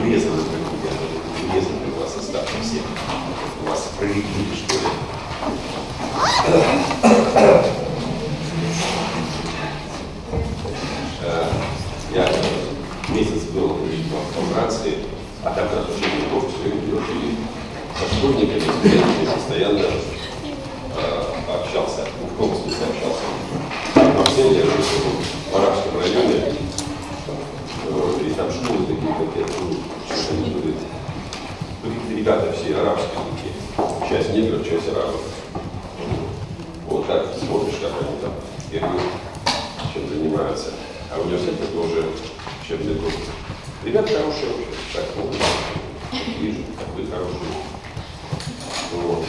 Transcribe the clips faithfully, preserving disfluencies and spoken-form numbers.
урезаны, урезаны у вас остатки все. У вас прорекли, что ли. Я месяц был в Франции, а там нас уже не то, все жили со школьниками, студентами, постоянно э, общался, в каком смысле общался. В Марселе я жил в арабском районе, э, и там школы такие, как я, ну, что они были, ну, ребята все арабские такие, часть негров, часть арабов. Вот так смотришь, как они там бегают, чем занимаются. А университет тоже учебный групп. Ребята хорошие вообще, так, ну, вижу, как вы хорошие. Вот.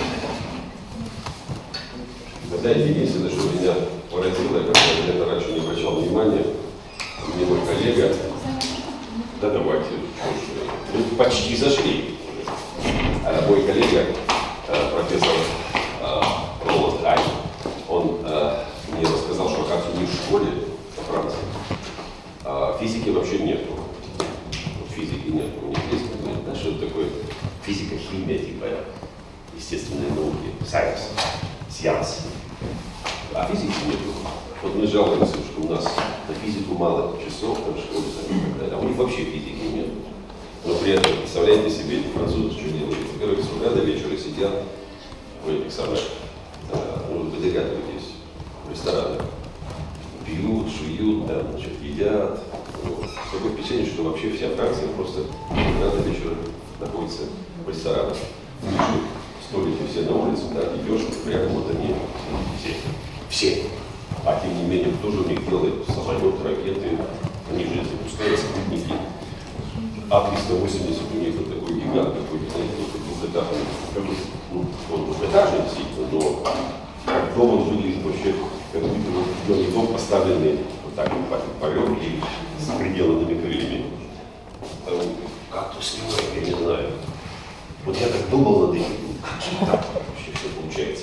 Знаете, единственное, что меня поразило, я как-то на это раньше не обращал внимания, мне мой коллега, да давайте, мы почти зашли. А мой коллега, профессор Роланд Ай, он мне рассказал, что, оказывается, не в школе во Франции, а физики вообще нету. Физики нету. У них есть, да, что это такое физика, химия, типа естественные науки, science, science. А физики нету. Вот мы жалуемся, что у нас на физику мало часов там, в школе, и так далее, а у них вообще физики нет. Но при этом, представляете себе, эти французы что делают? Во-первых, с утра до вечера сидят в этих самых, ну, вы догадываетесь, в ресторанах. Пьют, шуют, там, значит, едят. Вот. Такое впечатление, что вообще вся Франция просто до вечера находится в ресторанах. Столики все на улице, да, идешь, прямо вот они все. Все. А тем не менее, кто же у них делает самолет, ракеты, они же запускают спутники. А триста восемьдесят у них вот такой гигант, какой-то, знаете, двухэтажный, как бы, ну, он двухэтажный действительно, но как дом он выглядит вообще, как будто вот дом поставленный вот так вот по ребру и с приделанными крыльями. Как то снимает, я не знаю. Вот я так думал над этим, как же так вообще все получается.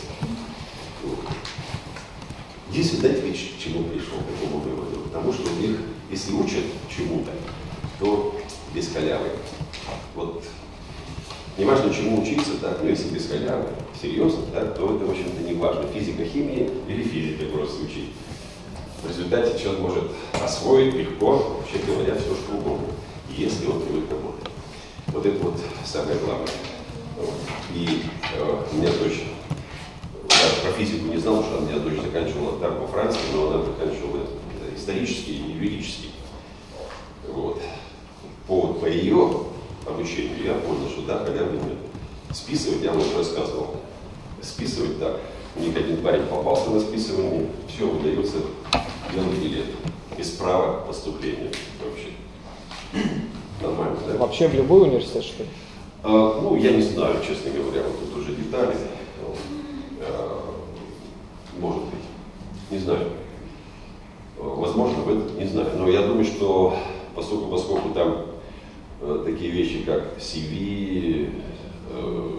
Здесь, вы знаете, к чему пришел, к какому выводу? Потому что у них, если учат чему-то, то без халявы. Вот не важно, чему учиться, так, но если без халявы, серьезно, так, то это, в общем-то, не важно, физика, химия или физика просто учить. В результате человек может освоить легко, вообще говоря, все, что угодно, если он привык работать. Вот это вот самое главное. И э, у меня дочь, я про физику не знал, что у меня дочь заканчивала там во Франции, но она заканчивала исторический и юридический. Вот. По, по ее обучению я понял, что да, халявы нет. Списывать, я вам уже рассказывал, списывать так. У них один парень попался на списывание, все, выдается белый билет. Без права поступления вообще. Нормально, да? Вообще в любой университет, что ли? А, ну, я не знаю, честно говоря, вот тут уже детали. А, может быть. Не знаю. Возможно, в этом, не знаю. Но я думаю, что поскольку, поскольку там э, такие вещи, как си ви, э,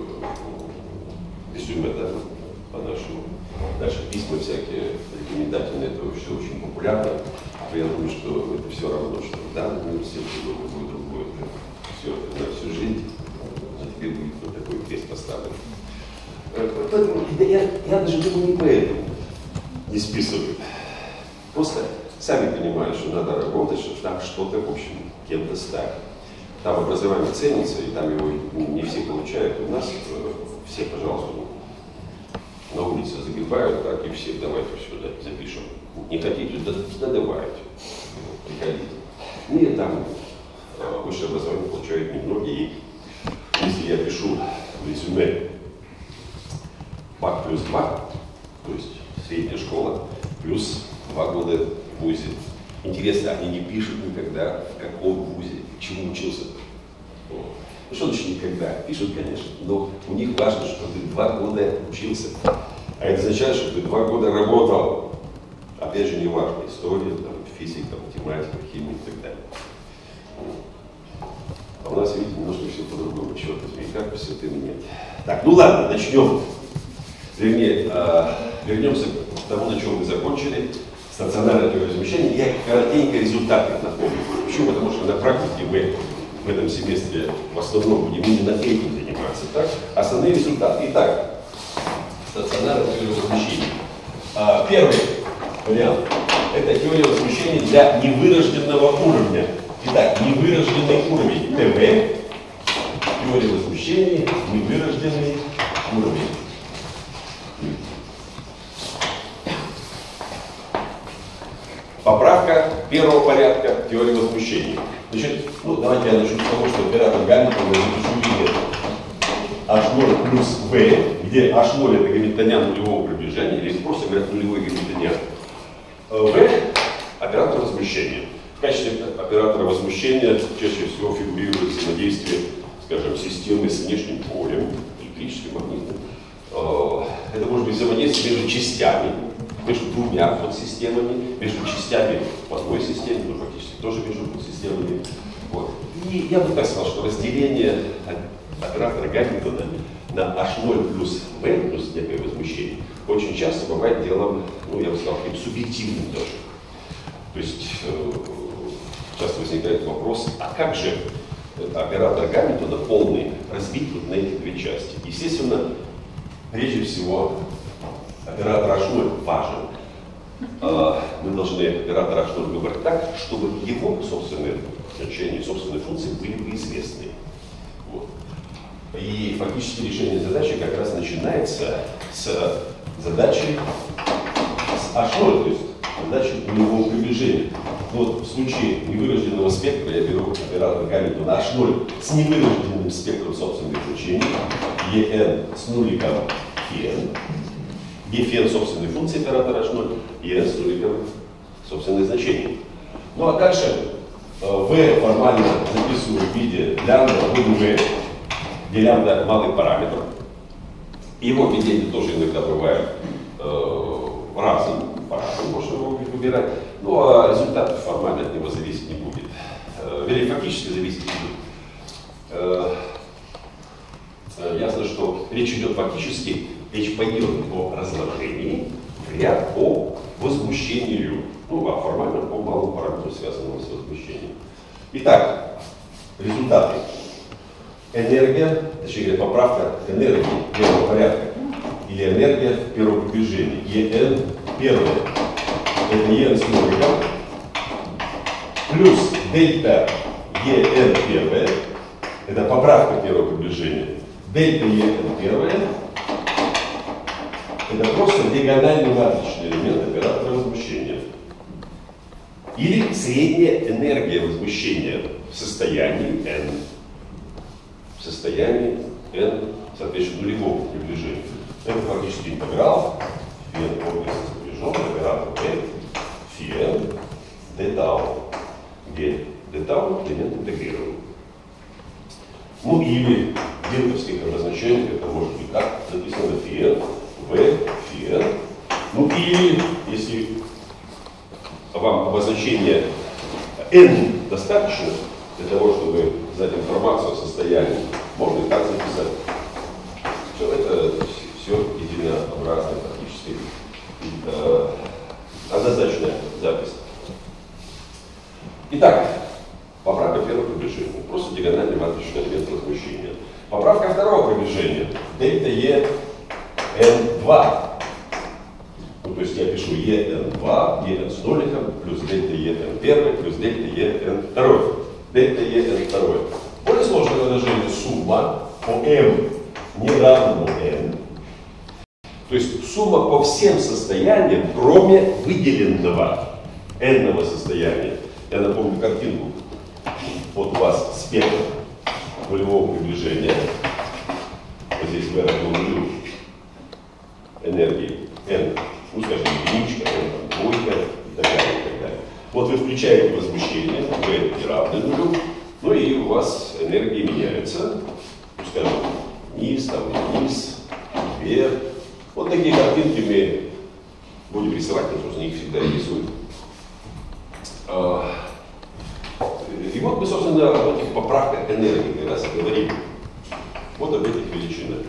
резюме, да, по-нашему, дальше письма всякие рекомендательные, это все очень популярно. Я думаю, что это все равно, что в данном университете будет другое. Все, это на всю жизнь, а теперь будет вот такой крест поставлен. Поэтому я, я даже думаю, не поэтому не списывают. Просто сами понимают, что надо работать, чтобы там что-то, в общем, кем-то стать. Там образование ценится, и там его не все получают. У нас э, все, пожалуйста, на улице загибают, так и все, давайте сюда запишем. Не хотите, да, да давайте, приходите. Нет, там э, высшее образование получают немногие. Если я пишу в резюме бак плюс бак, то есть средняя школа, плюс два года в вузе. Интересно, они не пишут никогда, в каком вузе, чему учился. Ну что значит никогда? Пишут, конечно, но у них важно, что ты два года учился. А это означает, что ты два года работал. Опять же, не важно, история, там, физика, математика, химия и так далее. А у нас, видите, немножко все по-другому. Черт возьми, как все это нет. Так, ну ладно, начнем. Вернее, э, вернемся к тому, на чем мы закончили. Стационарное размещение. Я коротенько результаты напомню. Почему? Потому что на практике мы в этом семестре в основном будем именно этим заниматься. Так? Основные результаты. Итак, стационарная теория возмущения. А, первый вариант – это теория возмущения для невырожденного уровня. Итак, невырожденный уровень ТВ. Теория возмущения, невырожденный уровень. Поправка первого порядка теории возмущения. Значит, ну, давайте я начну с того, что оператор Гамильтона запишу эйч ноль плюс V, где эйч ноль это гамильтониан нулевого приближения, или просто говорят нулевой гамильтониан. V – оператор возмущения. В качестве оператора возмущения чаще всего фигурирует взаимодействие, скажем, системы с внешним полем, электрическим, магнитным. Это может быть взаимодействие между частями, между двумя подсистемами, между частями в одной системе, но фактически тоже между подсистемами. Вот. И я бы так сказал, что разделение оператора Гамильтона на эйч ноль плюс V плюс некое возмущение очень часто бывает делом, ну я бы сказал, таким субъективным даже. То есть э, часто возникает вопрос, а как же оператор Гамильтона полный разбить вот на эти две части? Естественно, прежде всего, оператор эйч ноль важен. Э, мы должны оператор эйч ноль выбрать так, чтобы его собственные значения, собственные функции были бы известны. Вот. И фактически решение задачи как раз начинается с задачи с эйч ноль, то есть задачи нулевого приближения. Вот в случае невырожденного спектра я беру оператор Гамильтона эйч ноль с невырожденным спектром собственных значений, En с нуликом Φn, где Φn собственные функции оператора эйч ноль, и n с нуликом собственных значений. Ну а дальше V формально записываю в виде лямбда буду V, где лямбда малый параметр. Его введение тоже иногда бывает э, разным, по-разному можно его выбирать. Ну а результат формально от него зависеть не будет. Э, вернее, фактически зависеть не будет. Э, э, ясно, что речь идет фактически, речь пойдет о разложении в ряд по возмущению. Ну, а формально по малому параметру, связанному с возмущением. Итак, результаты. Энергия, точнее говоря, поправка энергии первого порядка или энергия первого приближения. En первое, это En с нуликом, плюс дельта En первое, это поправка первого приближения. Дельта En первое, это просто диагональный матричный элемент оператора возмущения. Или средняя энергия возмущения в состоянии n. В состоянии n, соответственно, нулевого приближения. Это фактически интеграл Φn область приближен, оператор n, Φn, d тау, где d тау элемент интегрирован. Ну или в гелковских обозначениях это может быть как написано Φn, v, Φn. Ну или, если вам обозначение n достаточно для того, чтобы знать информацию о состоянии, можно и так записать. Все это все единообразная практически э, однозначная запись. Итак, поправка первого приближения. Просто диагональный матричный элемент возмущения. Поправка второго приближения. Дельта E эн два. Ну, то есть я пишу E эн два, E эн с ноликом, плюс дельта E эн один, плюс дельта E эн два. Дельта E эн два. Более сложное выражение сумма по m не равно n. То есть сумма по всем состояниям, кроме выделенного n-ного состояния. Я напомню картинку. Вот у вас спектр нулевого приближения. Вот здесь v равно нулю энергии n. Ну, скажем, единичка, n, там, двойка и так далее, и так далее. Вот вы включаете возмущение, v не равно нулю, ну и у вас энергии меняются. Ну, скажем, вниз, там, вниз, вверх. Вот такие картинки мы будем рисовать, потому что их всегда рисуют. И вот мы, собственно, об этих поправках энергии как раз и говорим. Вот об этих величинах.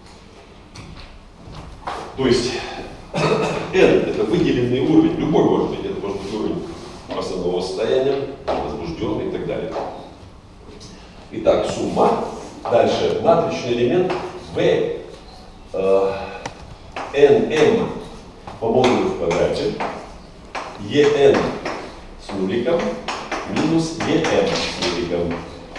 То есть n это выделенный уровень, любой может быть, это может быть уровень основного состояния, возбужденный и так далее. Итак, сумма. Дальше матричный элемент V э, N M по модулю в квадрате, E N с нуликом минус E M с нуликом.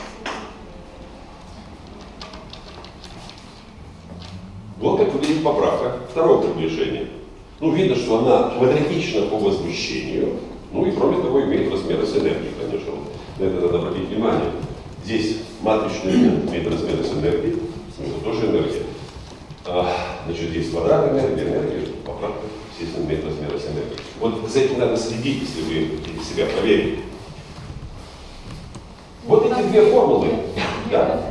Вот как выглядит поправка. Второе приближение. Ну, видно, что она квадратична по возмущению. Ну и кроме того имеет размеры с энергией, конечно. На это надо обратить внимание. Здесь матричный элемент имеет размеры с энергией, это тоже энергия. А, значит, здесь квадрат энергии, энергия, поправка, естественно, имеет размеры с энергией. Вот за этим надо следить, если вы хотите себя проверить. Вот эти две формулы. Да?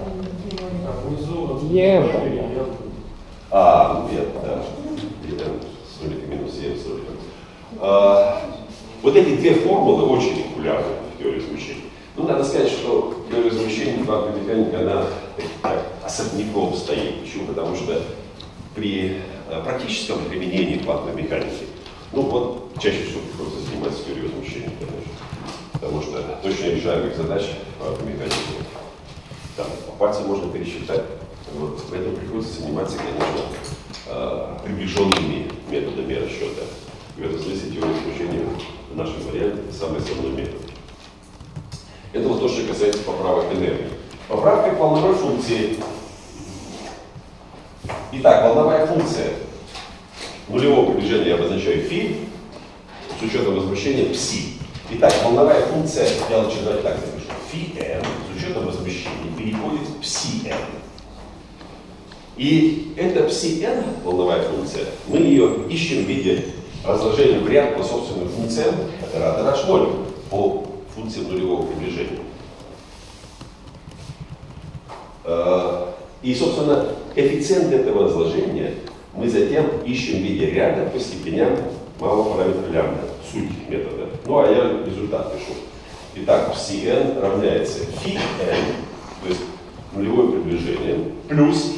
А, ну нет, да. С нуликом минус Е с нуликом. А, вот эти две формулы очень популярны в теории возмущений. Ну, надо сказать, что теория возмущений квантовой механики, она так, особняком стоит. Почему? Потому что при а, практическом применении квантовой механики, ну вот, чаще всего приходится заниматься теорией возмущений, конечно. Потому что точно решаемых задач квантовой механики там по пальцам можно пересчитать. Вот, поэтому приходится заниматься, конечно, а, приближенными методами расчета. В этом смысле теория возмущения в нашем варианте это самый основной метод. Это вот то, что касается поправок энергии. Поправка к волновой функции. Итак, волновая функция нулевого приближения я обозначаю φ с учетом возмущения пси. Итак, волновая функция, я лучше давайте так напишу, φn с учетом возмущения переходит в пси-n. И эта пси-n, волновая функция, мы ее ищем в виде разложения в ряд по собственным функциям оператора эйч ноль по функциям нулевого приближения. И, собственно, коэффициент этого разложения мы затем ищем в виде ряда по степеням малого параметра лямбда, суть метода. Ну, а я результат пишу. Итак, пси-n равняется φn, то есть нулевое приближение, плюс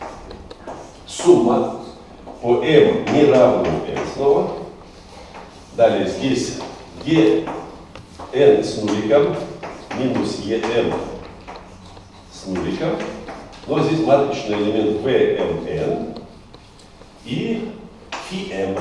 сумма по m неравному n снова. Далее здесь gn с нуликом минус en с нуликом. Но здесь матричный элемент vmn и φm.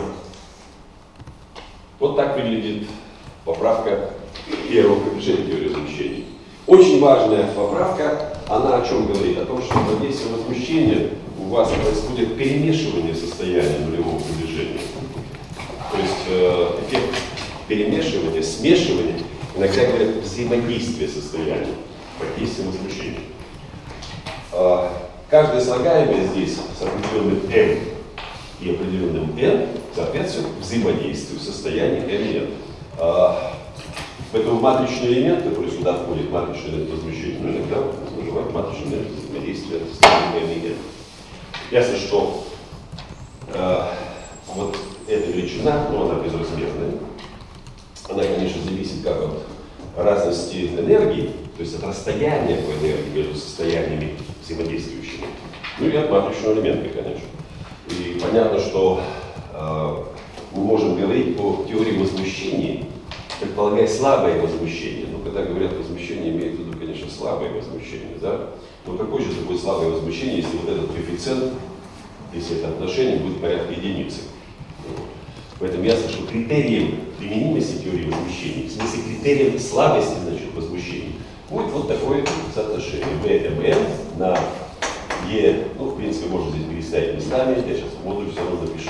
Вот так выглядит поправка первого приближения теории возмущений. Очень важная поправка, она о чем говорит? О том, что под действием возмущения у вас происходит перемешивание состояния нулевого приближения. То есть э, эффект перемешивания, смешивания, иногда говорят взаимодействие состояний под действием возмущения. Э, каждое слагаемое здесь с определенным m и определенным n соответствует взаимодействию состояния m и n. Э, Поэтому матричный элемент, который сюда входит, матричный элемент возмущения, ну, иногда называют матричный элемент взаимодействия состояния m и n. Ясно, что э, вот эта величина, но она безразмерная. Она, конечно, зависит как от разности энергии, то есть от расстояния по энергии между состояниями взаимодействующими. Ну и от матричного элемента, конечно. И понятно, что э, мы можем говорить по теории возмущений, предполагая слабое возмущение. Ну, когда говорят возмущение, имеют в виду, конечно, слабое возмущение, да? Но какое же такое слабое возмущение, если вот этот коэффициент, если это отношение будет порядка единицы? Поэтому ясно, что критерием применимости теории возмущений, в смысле критерием слабости, значит, возмущений, будет вот такое соотношение vmn на e, ну, в принципе, можно здесь переставить местами, я сейчас в модуле все равно напишу.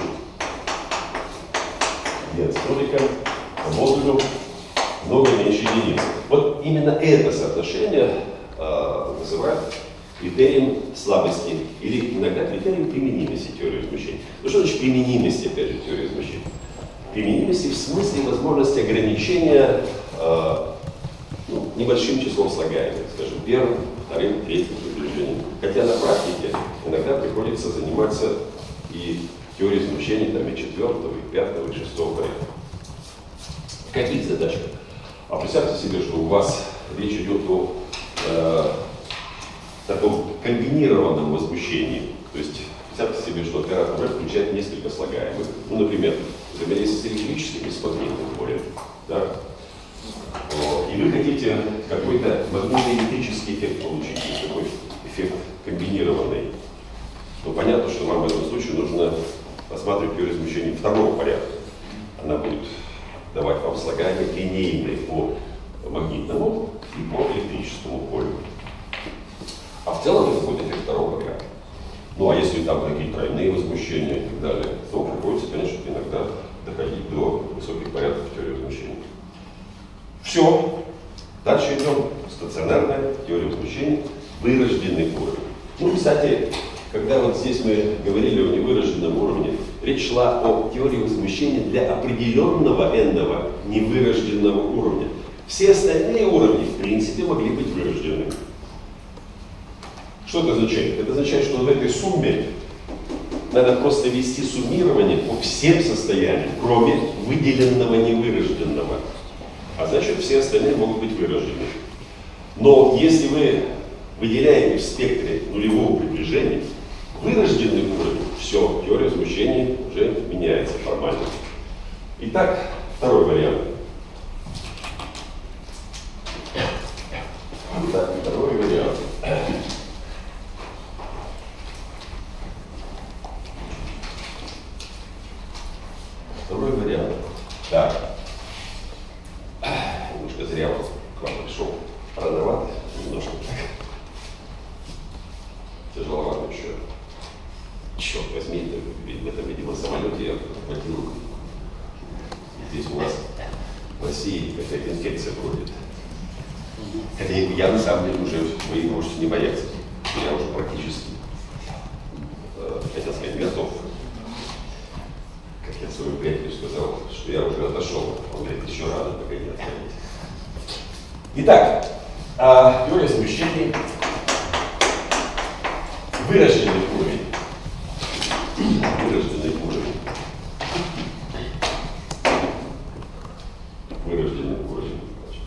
e с нуликом по модулю много меньше единицы. Вот именно это соотношение э, называют критерием слабости или иногда критерием применимости теории возмущений. Ну что значит применимости, опять же, теории возмущений? Применимости в смысле возможности ограничения э, ну, небольшим числом слагаемых, скажем, первым, вторым, третьим приближением. Хотя на практике иногда приходится заниматься и теорией возмущений там, и четвертого, и пятого, и шестого порядка. В каких задачах? А представьте себе, что у вас речь идет о э, таком комбинированном возмущении. То есть представьте себе, что оператор F включает несколько слагаемых. Ну, например, взаимодействие с электрическим и с магнитным полем. Да? И вы хотите какой-то магнитоэлектрический эффект получить, такой эффект комбинированный. Но понятно, что вам в этом случае нужно рассматривать теорию излучения второго порядка. Она будет давать вам слагаемые линейные по магнитному и по электрическому полю. А в целом это будет эффект второго порядка. Ну а если там какие-то тройные возмущения и так далее, то приходится, конечно, иногда доходить до высоких порядков теории возмущения. Все. Дальше идем. Стационарная теория возмущения, вырожденный уровень. Ну, кстати, когда вот здесь мы говорили о невырожденном уровне, речь шла о теории возмущения для определенного n-ного невырожденного уровня. Все остальные уровни, в принципе, могли быть вырождены. Что это означает? Это означает, что в этой сумме надо просто вести суммирование по всем состояниям, кроме выделенного невырожденного. А значит, все остальные могут быть вырождены. Но если вы выделяете в спектре нулевого приближения вырожденный уровень, все, теория возмущения уже меняется формально. Итак, второй вариант. Итак, второй вариант. Второй вариант. Так. Немножко зря вот к вам пришел. Рановато. Немножко так. Тяжеловато еще. Черт возьми, в этом, видимо, самолете я хватил. Здесь у нас в России какая-то инфекция бродит. Хотя я на самом деле уже, вы можете не бояться. Я уже практически, э, хотел сказать, готов. Как я своему приятелю сказал, что я уже отошел. Он говорит, еще рано, пока не отходить. Итак, э, теория смещений. Вырожденный уровень. Вырожденный уровень. Вырожденный уровень.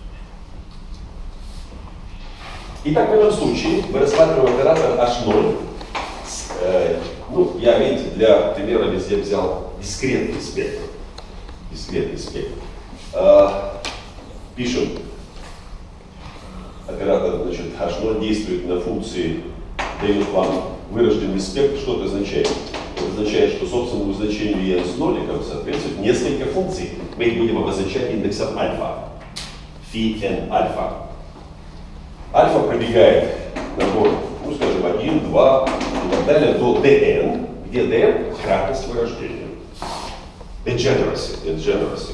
Итак, в этом случае мы рассматриваем оператор эйч ноль. С, э, ну, я, видите, для примера везде взял дискретный спектр. Дискретный спектр. Э, пишем. Оператор, значит, эйч ноль действует на функции, дает вам вырожденный спектр. Что это означает? Это означает, что собственному значению e с ноликом соответствует несколько функций. Мы их будем обозначать индексом альфа. Фи n альфа. Альфа пробегает набор, ну скажем, один, два и так далее до dn, где dn — кратность вырождения. Degeneracy. Degeneracy.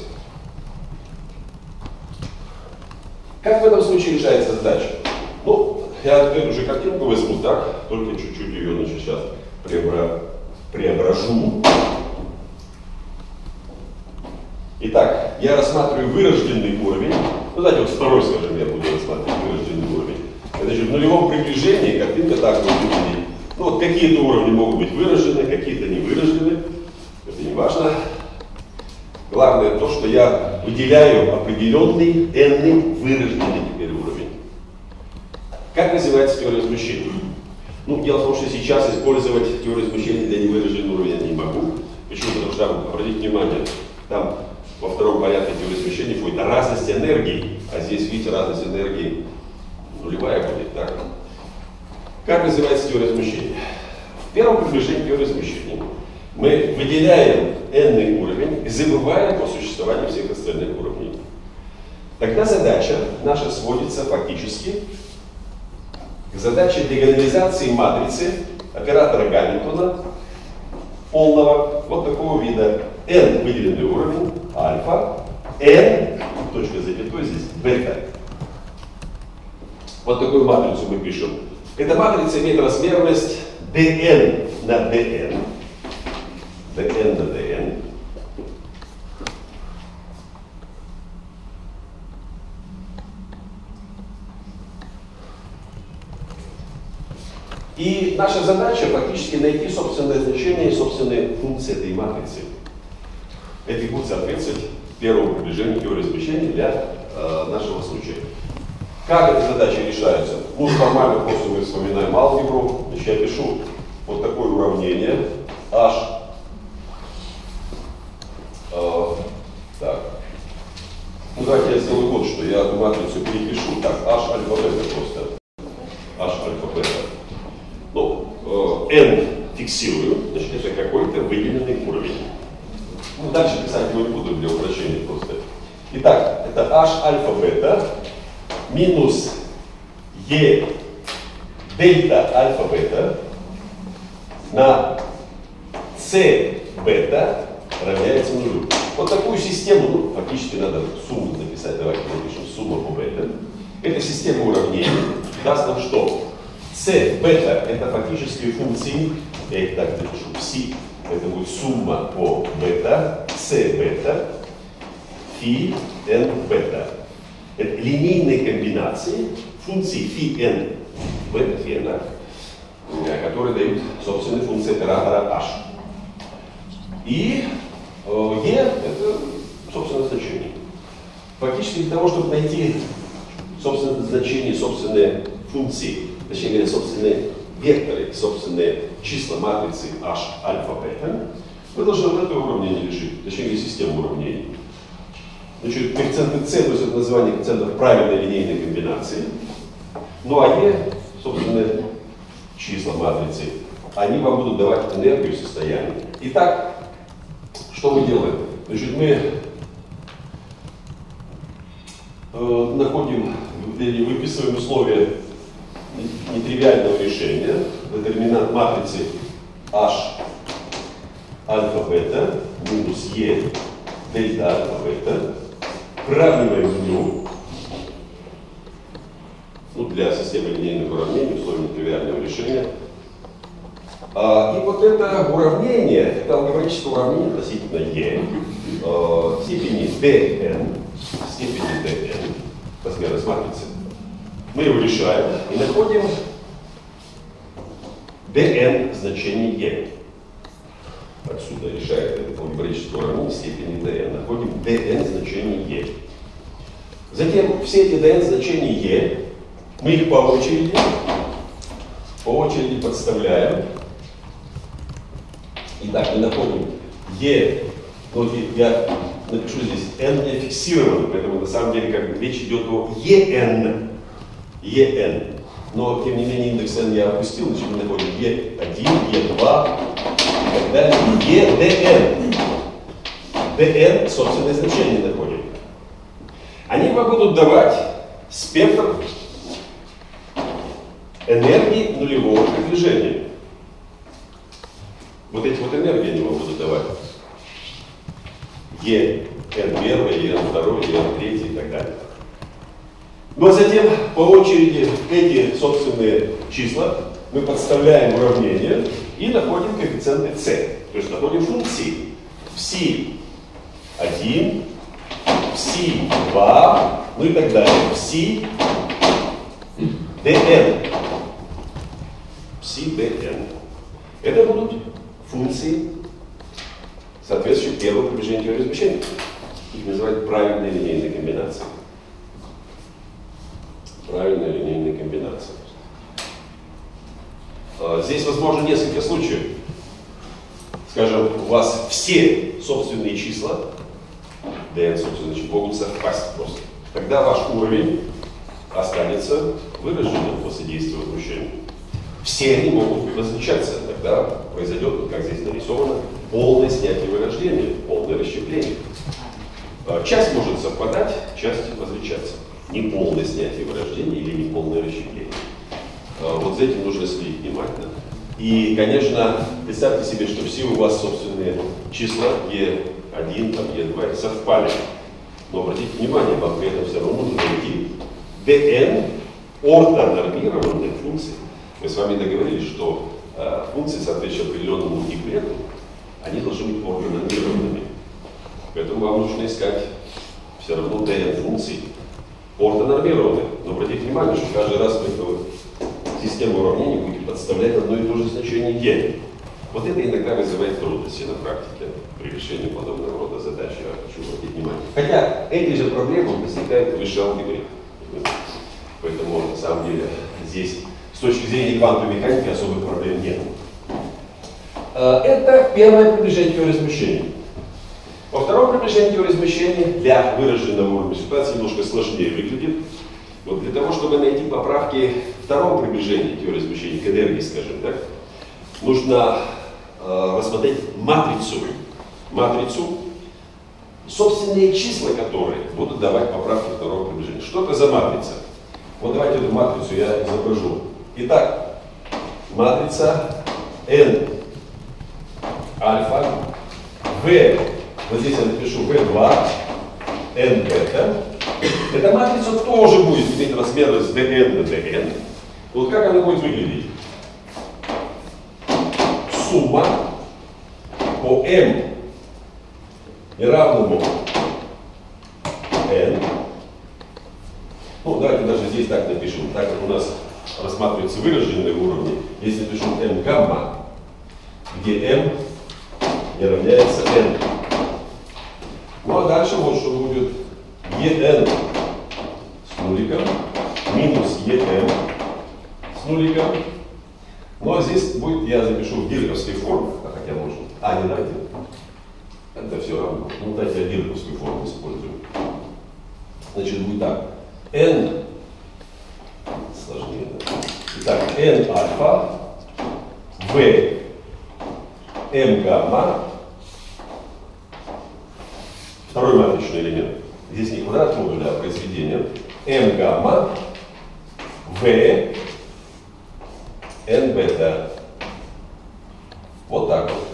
Как в этом случае решается задача? Ну, я эту же картинку возьму так, только чуть-чуть ее, значит, сейчас преобра... преображу. Итак, я рассматриваю вырожденный уровень. Ну, знаете, вот второй, скажем, я буду рассматривать вырожденный уровень. Значит, в нулевом приближении картинка так будет выглядеть. Ну, вот какие-то уровни могут быть вырождены, какие-то не вырождены. Это не важно. Главное то, что я выделяю определенный n вырожденный теперь уровень. Как называется теория возмущения? Ну, дело в том, что сейчас использовать теорию возмущения для невыраженного уровня я не могу. Почему? Потому что там, обратите внимание, там во втором порядке теории возмущения входит разность энергии, а здесь, видите, разность энергии нулевая будет, так? Как называется теория возмущения? В первом приближении теории возмущения мы выделяем n уровень и забываем о существовании всех остальных уровней. Тогда задача наша сводится фактически к задаче диагонализации матрицы оператора Гамильтона полного вот такого вида. N выделенный уровень, альфа, n, точка запятой здесь, бета. Вот такую матрицу мы пишем. Эта матрица имеет размерность dn на dn. dn на dn. И наша задача фактически найти собственное значение и собственные функции этой матрицы. Эти будут соответствовать первому приближению теории возмущения для э, нашего случая. Как эта задача решается? Ну, формально просто мы вспоминаем алгебру. Значит, я пишу вот такое уравнение. H. Э, так. Ну, давайте я сделаю вот что. n фиксирую, значит, это какой-то выделенный уровень. Ну, дальше писать его не буду для упрощения просто. Итак, это h альфа-бета минус e дельта альфа-бета на c бета равняется нулю. Вот такую систему, ну, фактически надо сумму написать, давайте напишем сумму по бета. Эта система уравнений даст нам что? c бета это фактически функции, я их так напишу, psi, это будет сумма по бета, c бета, φ n бета. Это линейные комбинации функций φ n бета, φ n, которые дают собственные функции оператора h. И э, e это собственное значение. Фактически для того, чтобы найти собственное значение, собственные функции, точнее говоря, собственные векторы, собственные числа матрицы h альфа бета, мы должны вот это уравнение решить, точнее систему уравнений. Значит, коэффициенты c, то есть это название коэффициентов правильной линейной комбинации. Ну а e, собственные числа матрицы, они вам будут давать энергию состояния. Итак, что мы делаем? Значит, мы э, находим или выписываем условия нетривиального решения. Детерминант матрицы h альфа бета минус e дельта альфа бета приравниваем нулю. Ну, для системы линейных уравнений, условия нетривиального решения. А, и вот это уравнение, это алгебраическое уравнение относительно e а, степени dn, степени dn, размерность матрицы. Мы его решаем и находим dn значение e. Отсюда решает это алгебраическое уравнение степени dn. Находим dn значение e. Затем все эти dn значения e мы их по очереди, по очереди подставляем. Итак, мы находим e, ну, я напишу здесь n не фиксирован, поэтому на самом деле как бы речь идет о en, en. Но тем не менее индекс n я опустил, значит мы находим e один, e два и так далее. e dn. dn собственное значение находим. Они вам будут давать спектр энергии нулевого приближения. Вот эти вот энергии они вам будут давать. Е эн один, Е эн два, Е эн три и так далее. Ну а затем по очереди эти собственные числа мы подставляем в уравнение и находим коэффициенты c. То есть находим функции пси один, пси два, ну и так далее. Пси dn. Пси dn. Это будут функции, соответствующие первому приближению теории возмещения. Их называют правильные линейные комбинации. Правильная линейная комбинация. Здесь возможно несколько случаев. Скажем, у вас все собственные числа, dn, собственно, могут совпасть просто. Тогда ваш уровень останется выраженным после действия возмущения. Все они могут различаться. Тогда произойдет, как здесь нарисовано, полное снятие вырождения, полное расщепление. Часть может совпадать, часть различаться. Неполное снятие вырождения или неполное расщепление. Вот за этим нужно следить внимательно. И, конечно, представьте себе, что все у вас собственные числа е один, там, е два совпали. Но обратите внимание, вам при этом все равно нужно найти dn ортонормированных функций. Мы с вами договорились, что э, функции, соответствующие определенному гипрету, они должны быть ортонормированными. Поэтому вам нужно искать все равно dn функций ортонормированных. Но обратите внимание, что каждый раз вы эту систему уравнений будете подставлять одно и то же значение e. Вот это иногда вызывает трудности на практике при решении подобного рода задач. Я хочу обратить внимание. Хотя эти же проблемы возникают в высшей алгебре. Поэтому на самом деле здесь с точки зрения квантовой механики особых проблем нет. Это первое приближение теории смещения. Во втором приближении теории смещения для выраженного уровня ситуации немножко сложнее выглядит. Вот для того, чтобы найти поправки в втором приближении теории смещения к энергии, скажем так, нужно э, рассмотреть матрицу. Матрицу, собственные числа которой будут давать поправки второго приближения. Что это за матрица? Вот давайте эту матрицу я изображу. Итак, матрица N альфа, V, вот здесь я напишу вэ два, N бета. Эта матрица тоже будет иметь размерность dn на dn. Вот как она будет выглядеть? Сумма по m неравному n. Ну, давайте даже здесь так напишем. Так как у нас рассматриваются выраженные уровни, если напишу m гамма, где m не равняется n. Ну а дальше вот что будет en с нуликом минус em с нуликом. Ну а здесь будет, я запишу в дирковской форме, а хотя можно. А, не давайте. Это все равно. Ну давайте я дирковскую форму использую. Значит, будет так. n сложнее. Итак, n альфа v m гамма. Второй матричный элемент. Здесь не квадрат модуля, а произведение. m гамма v n бета. Вот так вот.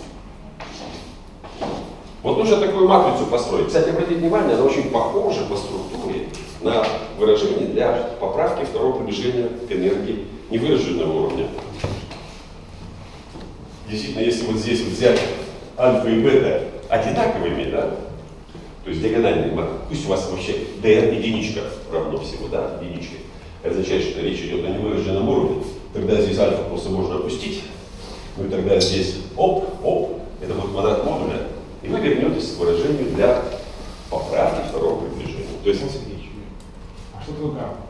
Вот нужно такую матрицу построить. Кстати, обратите внимание, она очень похожа по структуре на выражение для поправки второго приближения к энергии невыраженного уровня. Действительно, если вот здесь вот взять альфа и бета одинаковыми, да, то есть диагональные матрицы, пусть у вас вообще dn единичка равно всего, да, единичке. Это означает, что речь идет о невыраженном уровне. Тогда здесь альфа просто можно опустить. Ну и тогда здесь оп, оп, это будет квадрат модуля. И вы вернетесь к выражению для поправки второго приближения. То есть, а что такое гамма?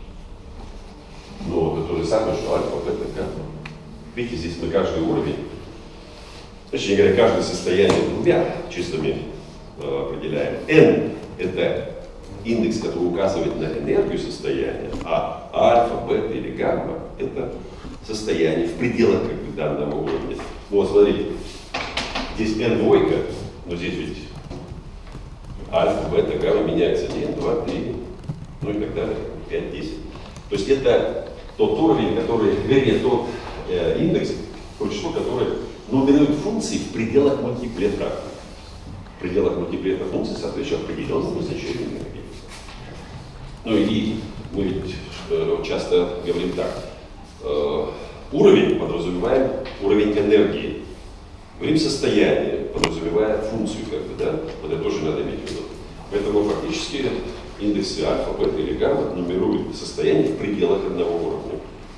Ну, это то же самое, что альфа, бета, гамма. Видите, здесь мы каждый уровень, точнее говоря, каждое состояние двумя числами э, определяем. N – это индекс, который указывает на энергию состояния, а альфа, бета или гамма – это состояние в пределах как бы, данного уровня. Вот, смотрите, здесь n двойка, но здесь ведь альфа, бета, гамма меняется один, два, три, ну и так далее, пять, десять. То есть это тот уровень, который, вернее, тот э, индекс, то число, которое нумерует функции в пределах мультиплетра. В пределах мультиплетра функции соответствующих определенному значению энергии. Ну и мы ведь э, часто говорим так. Э, уровень подразумеваем уровень энергии. Говорим состояние, подразумевая функцию, как бы, да? Вот это тоже надо иметь в виду. Поэтому фактически индексы альфа, бета или гамма нумеруют состояние в пределах одного уровня.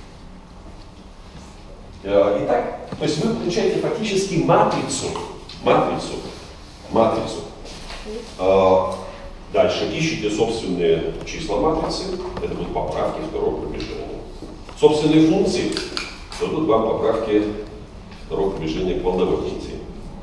Итак, то есть вы получаете фактически матрицу, матрицу, матрицу. Дальше ищите собственные числа матрицы, это будут поправки второго приближения. Собственные функции дадут вам поправки второго приближения к волновой функции.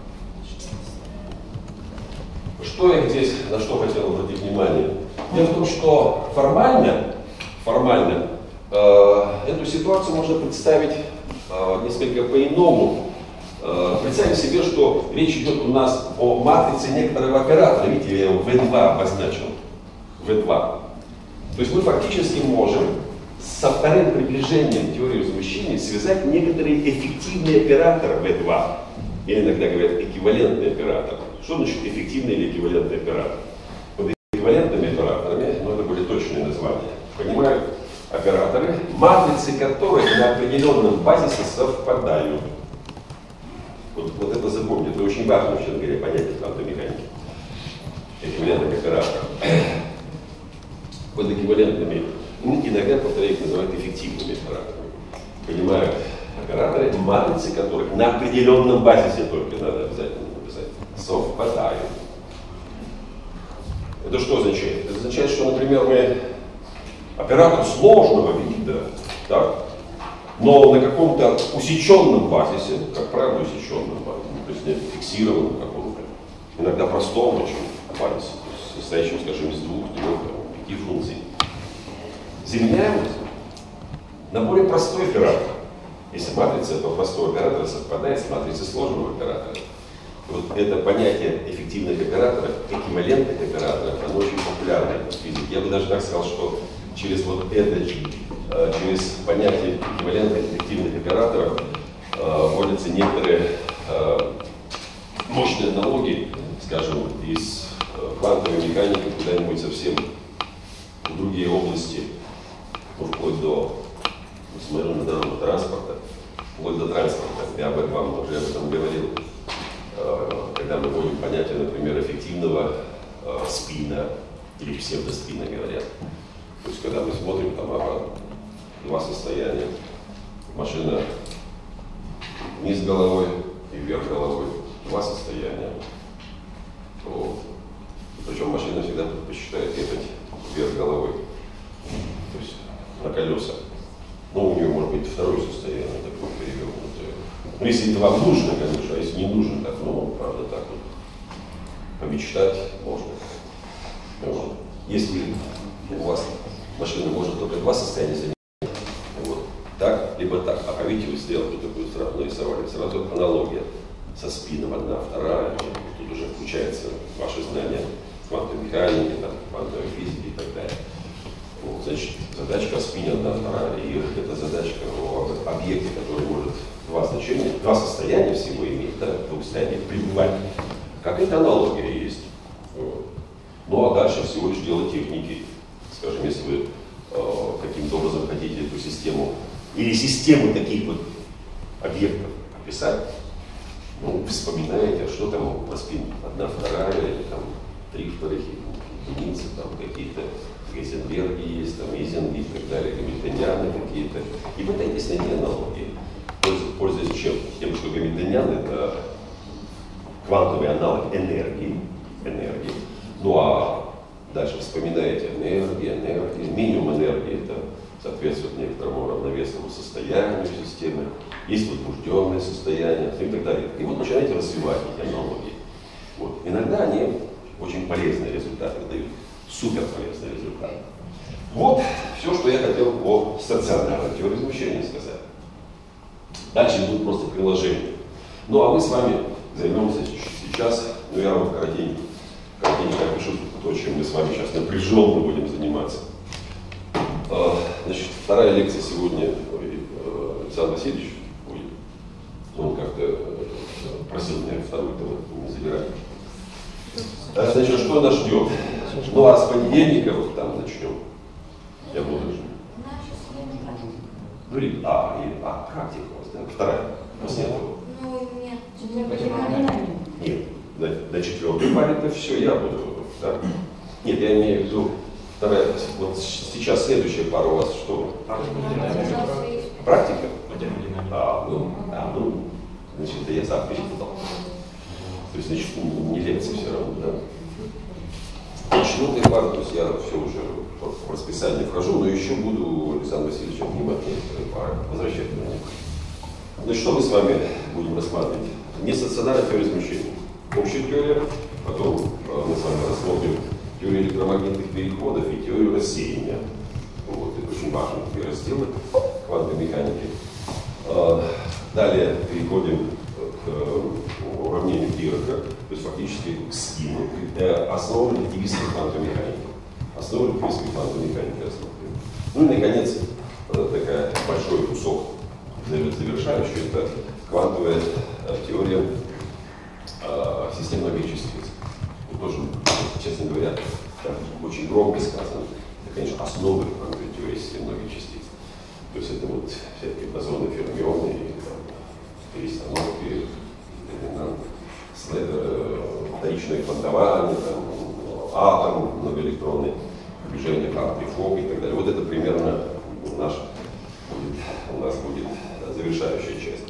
Что я здесь, на что хотел обратить внимание? Дело в том, что формально, формально э, эту ситуацию можно представить э, несколько по-иному. Э, представим себе, что речь идет у нас о матрице некоторого оператора. Видите, я его вэ два обозначил. вэ два. То есть мы фактически можем со вторым приближением теории возмущения связать некоторые эффективные операторы вэ два. Или иногда говорят эквивалентный оператор. Что значит эффективный или эквивалентный оператор? Под эквивалентными операторами, но это более точные названия, понимают операторы, матрицы которых на определенном базисе совпадают. Вот, вот это запомните, это очень важно, вообще говоря, понятие квантовой механики. Эквивалентных операторов. Под эквивалентными, ну, иногда, повторяю, их называют эффективными операторами. Понимают операторы, матрицы которых на определенном базисе только надо обязательно написать, совпадают. Это что означает? Это означает, что, например, мы оператор сложного вида, так, но на каком-то усеченном базисе, как правило, усеченном базисе, то есть не фиксированном каком-то, иногда простом очень базисе, состоящем, скажем, из двух, трех, пяти функций, заменяем на более простой оператор. Если матрица этого простого оператора совпадает с матрицей сложного оператора. Вот это понятие эффективных операторов, эквивалентных операторов, оно очень популярно в физике. Я бы даже так сказал, что через вот это, через понятие эквивалентных эффективных операторов вводятся некоторые мощные аналогии, скажем, из квантовой механики куда-нибудь совсем в другие области, ну, вплоть до, смотрю на дорогу транспорта, вплоть до транспорта. Я об этом вам уже об этом говорил, когда мы вводим понятие, например, эффективного спина или псевдоспина, говорят. То есть, когда мы смотрим, там два состояния. Машина вниз головой и вверх головой. Два состояния. Вот. Причем машина всегда предпочитает ехать вверх головой. То есть на колесах. Ну, у нее может быть второе состояние, такое перевернутое. Ну, если это вам нужно, конечно, а если не нужно, так, ну, правда, так вот. Помечтать можно. Вот. Если у вас машина может только два состояния занимать, вот, так, либо так. А видите, вы сделали такую сразу нарисовали, сразу аналогия со спином одна, вторая, тут уже включается ваше знание квантовой механики, там, квантовой физики и так далее. Вот, значит, задачка о спине одна, вторая, и это задачка о объекте, который может два значения, два состояния всего иметь, да, двух состояний пребывать. Какая-то аналогия есть. Вот. Ну а дальше всего лишь дело техники. Скажем, если вы э, каким-то образом хотите эту систему или систему таких вот объектов описать, ну, вспоминаете, что там по спине, одна, вторая, или там три вторых единицы, там какие-то Гейзенберги есть, там Изенги и так далее, гамильтонианы какие-то. И пытаетесь найти аналогии. Пользуясь чем? Тем, что гамильтониан — это квантовый аналог энергии, энергии. Ну а дальше вспоминаете энергия, энергия, минимум энергии — это соответствует некоторому равновесному состоянию системы, есть возбужденное состояние и так далее. И вот начинаете развивать эти аналогии. Вот. Иногда они очень полезные результаты дают, супер полезные результаты. Вот все, что я хотел по стационарной теории возмущения сказать. Дальше будут просто приложения. Ну а мы с вами займемся сейчас, ну я вам коротенько, коротенько опишу то, чем мы с вами сейчас напряженно будем заниматься. Значит, вторая лекция сегодня Александр Васильевич будет. Он как-то просил меня вторую-то вот не забирать. Значит, что нас ждет? Ну а с понедельника вот там начнем. Я буду. Говорит, а, и, а, практика у вас, да? Вторая. После этого. Ну, нет, четвертая. Нет, на, на четвертой паре это все, я буду. Да? Нет, я имею в виду, вторая, вот сейчас следующая пара у вас что? Практика? А, ну, а, ну, значит, это я сам перепутал. То есть, значит, не лекция все равно, да? Четвертая пара, то есть я все уже в расписание вхожу, но еще буду Александру Васильевичу внимательно возвращать внимание. Значит, что мы с вами будем рассматривать? Нестационарная теория возмущения. Общая теория, потом мы с вами рассмотрим теорию электромагнитных переходов и теорию рассеяния. Вот, это очень важные разделы квантовой механики. Далее переходим к уравнению Дирака, то есть фактически к спину. Это основа релятивистской квантовой механики. Основа релятивистской квантовой механики рассмотрим. Ну и, наконец, такой большой кусок завершающий, это квантовая теория э, систем многих частиц. И тоже, честно говоря, так, очень громко сказано. Это, конечно, основы квантовой теории систем многих частиц. То есть это вот всякие бозоны, фермионы, перестановки, вторичное квантование, там, атом, многоэлектронный, движение карты, фок и так далее. Вот это примерно наш будет, у нас будет завершающая часть.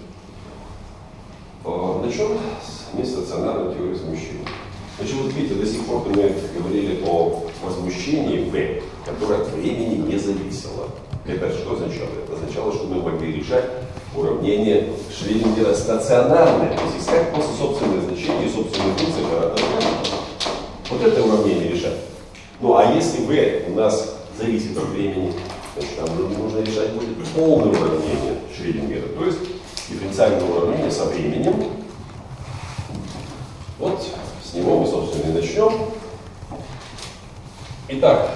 Начнем с нестационарной теории возмущения. Значит, вот видите, до сих пор мы говорили о возмущении V, которое от времени не зависело. Это что означало? Это означало, что мы могли решать уравнение Шрёдингера стационарное, то есть искать просто собственное значение и собственные функции оператора. Вот это уравнение решать. Ну а если V у нас зависит от времени, Значит, нам нужно решать будет полное уравнение Шрёдингера, то есть дифференциальное уравнение со временем. Вот с него мы, собственно, и начнем. Итак,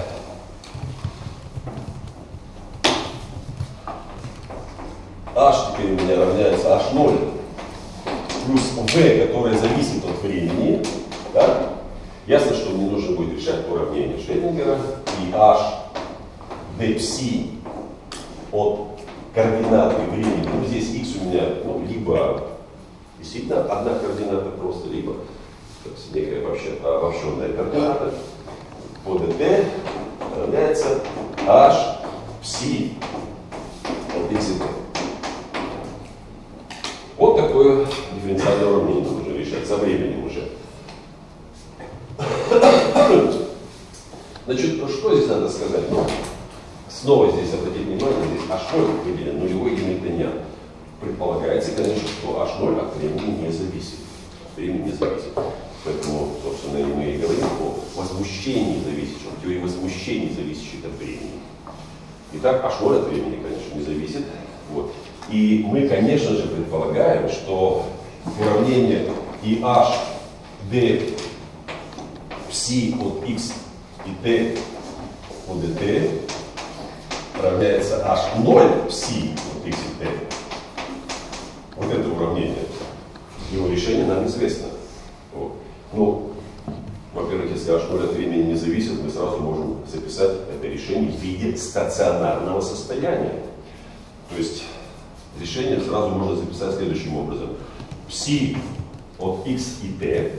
h теперь у меня равняется эйч ноль плюс v, которое зависит от времени. Да? Ясно, что мне нужно будет решать уравнение Шрёдингера. И h d psi от координаты времени. Ну, здесь x у меня ну, либо действительно одна координата просто, либо некая вообще обобщенная координата. По dt равняется h psi от x и t. Вот такое дифференциальное уравнение нужно решать со временем уже. Значит, что здесь надо сказать? Ну, снова здесь обратить внимание, здесь эйч ноль выделен, нулевой гамильтониан. Предполагается, конечно, что эйч ноль от времени не зависит. От времени не зависит. Поэтому, собственно, мы и говорим о возмущении зависящем, теории возмущений, зависящих от времени. Итак, эйч ноль от времени, конечно, не зависит. Вот. И мы, конечно же, предполагаем, что уравнение и h d psi от x и t по dt равняется эйч ноль psi от x и t. Вот это уравнение. Его решение нам известно. Вот. Ну, во-первых, если эйч ноль от времени не зависит, мы сразу можем записать это решение в виде стационарного состояния. То есть решение сразу можно записать следующим образом. Psi от x и t,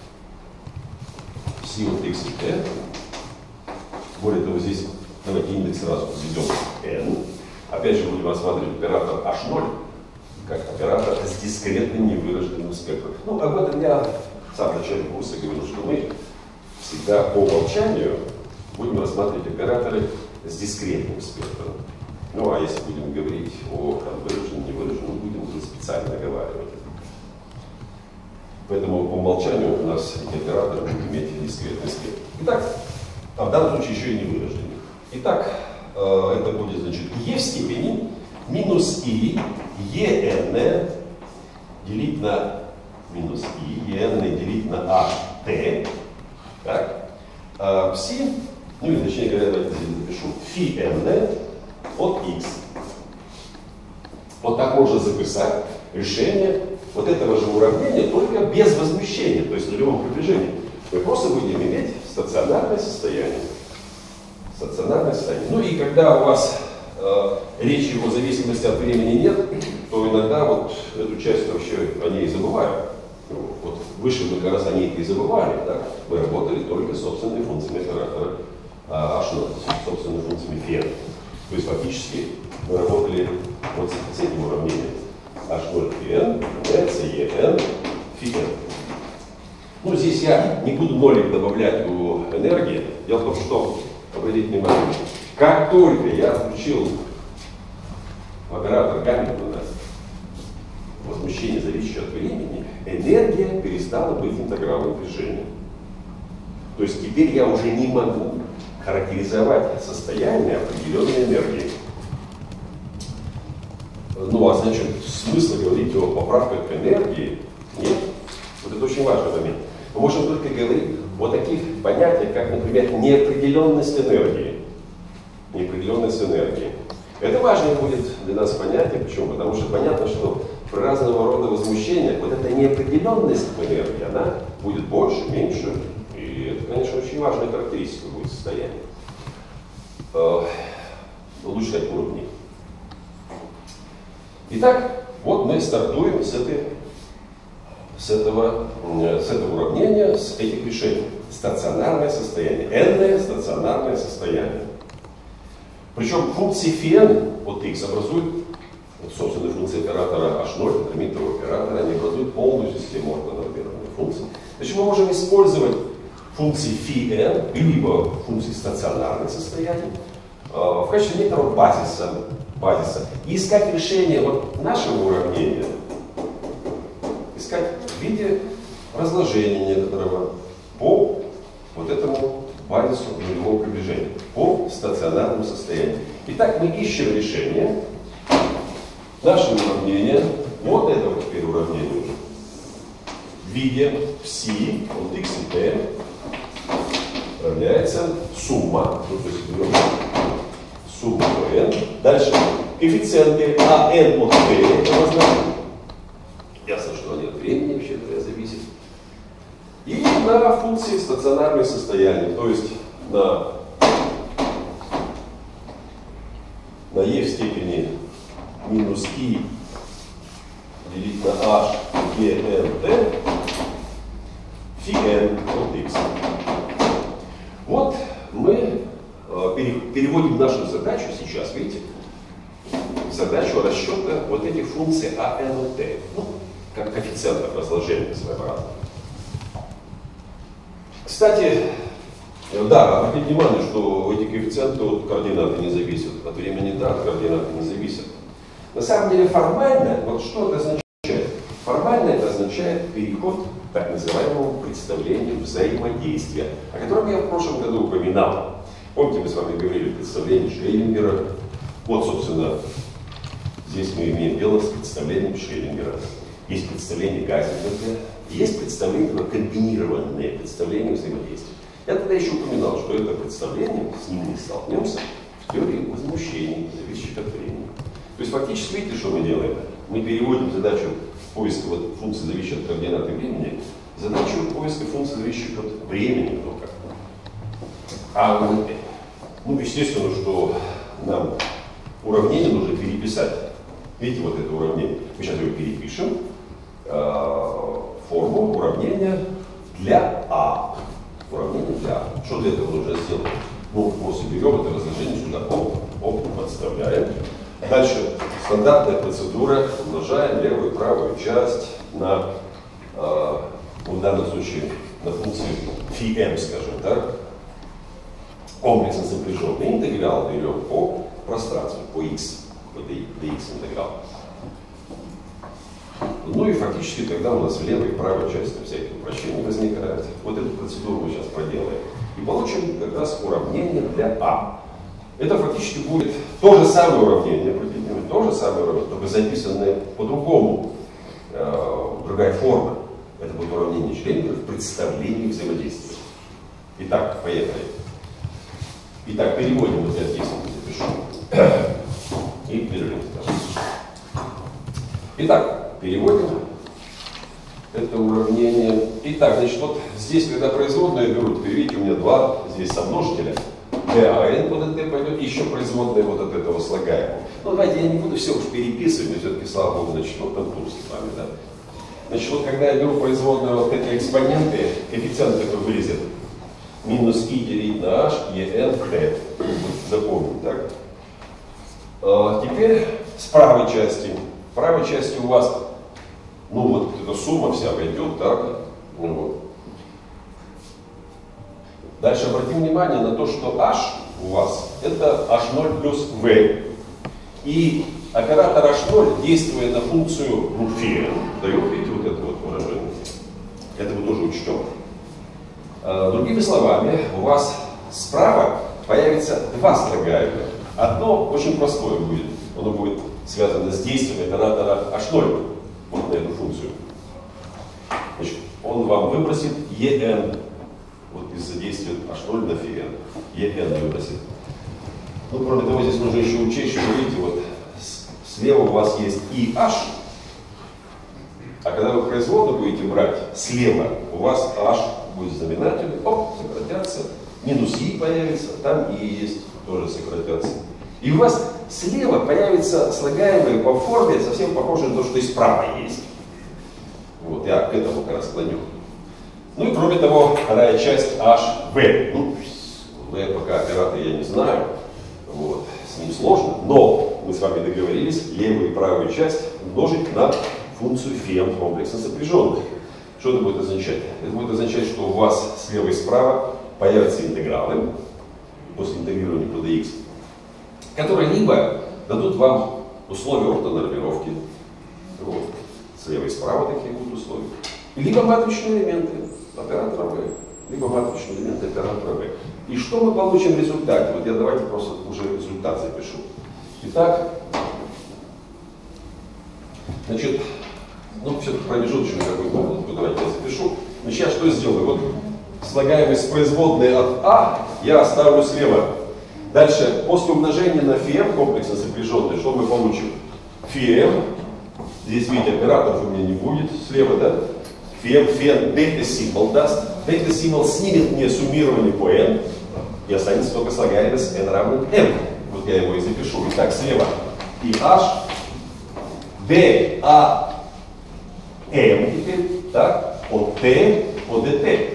psi от x и t, более того, здесь давайте индекс сразу введем n. Опять же будем рассматривать оператор эйч ноль как оператор с дискретным невыраженным спектром. Ну, об этом я в самом начале курса говорил, что мы всегда по умолчанию будем рассматривать операторы с дискретным спектром. Ну, а если будем говорить о там, выраженном, невыраженном, будем уже специально оговаривать. Поэтому по умолчанию у нас эти операторы будут иметь дискретный спектр. Итак, а в данном случае еще и невыраженный. Итак, э, это будет, значит, e в степени минус i, en делить на минус i, en делить на ht. Так. А psi, ну или точнее говоря, давайте здесь запишу, фи n от x. Вот так можно записать решение вот этого же уравнения, только без возмущения, то есть в нулевом приближении. Мы просто будем иметь стационарное состояние. Стационарное состояние. Ну и когда у вас э, речи о зависимости от времени нет, то иногда вот эту часть вообще о ней забывают. Вот выше мы как раз о ней и забывали. Да? Мы работали только с собственными функциями оператора эйч ноль, собственными функциями фи эн. То есть фактически мы работали вот с этим уравнением. эйч ноль фи эн равняется en фи эн. Ну, здесь я не буду нолик добавлять у энергии. Дело в том, что, обратите внимание, как только я включил оператор Гамильтона возмущение, зависящее от времени, энергия перестала быть интегралом движения. То есть теперь я уже не могу характеризовать состояние определенной энергии. Ну, а значит, смысла говорить о поправках энергии нет. Вот это очень важный момент. Мы можем только говорить о таких понятиях, как, например, неопределенность энергии. Неопределенность энергии. Это важное будет для нас понятие. Почему? Потому что понятно, что при разного рода возмущениях вот эта неопределенность в энергии, она будет больше, меньше. И это, конечно, очень важная характеристика будет состояния. Лучше сказать уровней. Итак, вот мы стартуем с, этой, с, этого, с этого уравнения, с этих решений. Стационарное состояние. n стационарное состояние. Причем функции φn от x образуют, вот, собственно, функции оператора эйч ноль, лимитного оператора, они образуют полную систему ортонормированных функций. Значит, мы можем использовать функции φn, либо функции стационарных состояний, э, в качестве некоторого базиса, базиса. И искать решение вот нашего уравнения, искать в виде разложения некоторого по вот этому базису нулевого приближения по стационарному состоянию. Итак, мы ищем решение нашего уравнения, вот этого теперь уравнения уже, в виде пси от x и t равняется сумма, ну, то есть берем сумму n, дальше коэффициенты ан от t, это назначено. Ясно, что они от времени вообще зависят. И на функции стационарного состояния, то есть на, на e в степени минус i делить на h gnt фи n от x. Вот мы э, переводим нашу задачу сейчас, видите, задачу расчета вот этих функций ан от t, ну, как коэффициентов разложения своеобразного. Кстати, да, обратите внимание, что эти коэффициенты от координаты не зависят, от времени да, от координаты не зависят. На самом деле формально, вот что это означает? Формально это означает переход к так называемому представлению взаимодействия, о котором я в прошлом году упоминал. Помните, мы с вами говорили о представлении Шрёдингера. Вот, собственно, здесь мы имеем дело с представлением Шрёдингера. Есть представление Гайзенберга, есть представление, комбинированное представление взаимодействия. Я тогда еще упоминал, что это представление, с ним мы столкнемся в теории возмущений, зависящих от времени. То есть фактически, видите, что мы делаем? Мы переводим задачу поиска вот, функций, зависящих от координаты времени, в задачу поиска функций, зависящих от времени только. А ну, естественно, что нам уравнение нужно переписать. Видите, вот это уравнение. Мы сейчас его перепишем. Форму уравнения для А. Уравнение для А. Что для этого нужно сделать? Ну, просто берем это разложение сюда, оп, оп, подставляем. Дальше стандартная процедура. Умножаем левую и правую часть на, э, в данном случае, на функции φm, скажем так. Комплексно сопряженный интеграл берем по пространству, по x, по dx интеграл. Ну и фактически тогда у нас в левой и правой части всякие упрощения возникают. Вот эту процедуру мы сейчас проделаем. И получим как раз уравнение для А. Это фактически будет то же самое уравнение, то же самое уравнение, только записанное по-другому, э, другая форма. Это будет уравнение Шрёдингера в представлении взаимодействия. Итак, поехали. Итак, переводим вот я здесь запишу. И переводим. Итак, переводим это уравнение. Итак, значит, вот здесь, когда производные берут, теперь видите, у меня два здесь сомножителя. ДАН вот это пойдет, и еще производные вот от этого слагаемого. Ну, давайте я не буду все уж переписывать, но все-таки, слава богу, значит, вот там тут с вами, да. Значит, вот когда я беру производные вот эти экспоненты, коэффициент такой вылезет. Минус и делить на h, en, t. Запомним, так? А, теперь с правой части. В правой части у вас, ну вот эта сумма вся пойдет, так? Ну, вот. Дальше обратим внимание на то, что h у вас это эйч ноль плюс v. И оператор эйч ноль, действуя на функцию ну, φ, дает, видите, вот это вот выражение. Это мы тоже учтем. А, другими словами, у вас справа появится два слагаемых. Одно очень простое будет. Оно будет связано с действием оператора эйч ноль вот на эту функцию. Значит, он вам выбросит en. Вот из-за действия эйч ноль на φn. en выбросит. Ну, кроме того, здесь нужно еще учесть, что, видите, вот слева у вас есть и h, а когда вы производную будете брать слева, у вас h будет знаменатель, оп, сократятся, минус и появится, там и есть, тоже сократятся. И у вас слева появится слагаемые по форме, совсем похоже на то, что и справа есть. Вот, я к этому как раз клоню. Ну и кроме того, вторая часть hv. Ну, v пока оператор я не знаю, вот, с ним сложно, но мы с вами договорились левую и правую часть умножить на функцию φ комплексно сопряженных. Что это будет означать? Это будет означать, что у вас слева и справа появятся интегралы после интегрирования по dx, которые либо дадут вам условия ортонормировки, вот, слева и справа такие будут условия, либо матричные элементы оператора v, либо матричные элементы оператора v. И что мы получим в результате? Вот я давайте просто уже результат запишу. Итак, значит, ну, все-таки промежуточную какую-то область, давайте я запишу. Но сейчас что сделаю? Вот слагаемость производной от А я оставлю слева. Дальше, после умножения на φm, комплексно сопряженный, что мы получим? φm, здесь, видите, операторов у меня не будет, слева, да? φm, φn, дельта-символ даст. Дельта-символ снимет мне суммирование по n, и останется только слагаемость n равен m. Вот я его и запишу. Итак, слева и h, d, a, m теперь, так, от t по dt.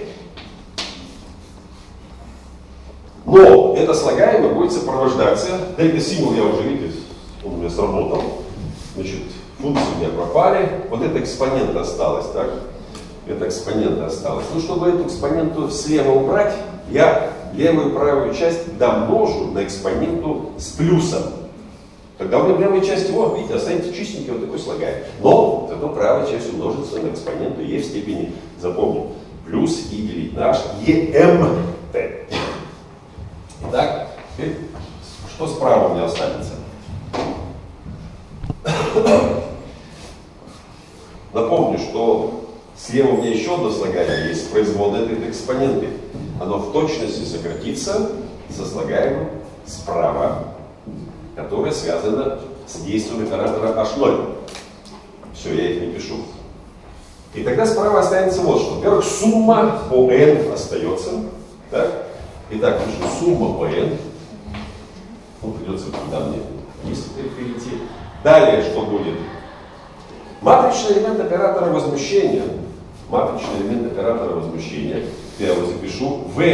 Но это слагаемое будет сопровождаться, дельта-символ я уже, видите, он у меня сработал, значит, функции у меня пропали, вот это экспонент осталось, так, это экспонент осталось. Ну, чтобы эту экспоненту слева убрать, я левую и правую часть домножу на экспоненту с плюсом. Тогда у меня в левой части, вот, видите, останется чистенький вот такой слагаемый. Но зато правая часть умножится на экспоненту e в степени, запомним, плюс и делить на h, emt. Итак, теперь что справа у меня останется? Напомню, что слева у меня еще одно слагаемое есть, производное этой экспоненты. Оно в точности сократится со слагаемым справа, которое связано с действием оператора эйч ноль. Все, я их не пишу. И тогда справа останется вот что. Во-первых, сумма по n остается. Так? Итак, пишу сумма по n. Ну, придется туда мне если перейти. Далее что будет? Матричный элемент оператора возмущения. Матричный элемент оператора возмущения. Я его запишу. В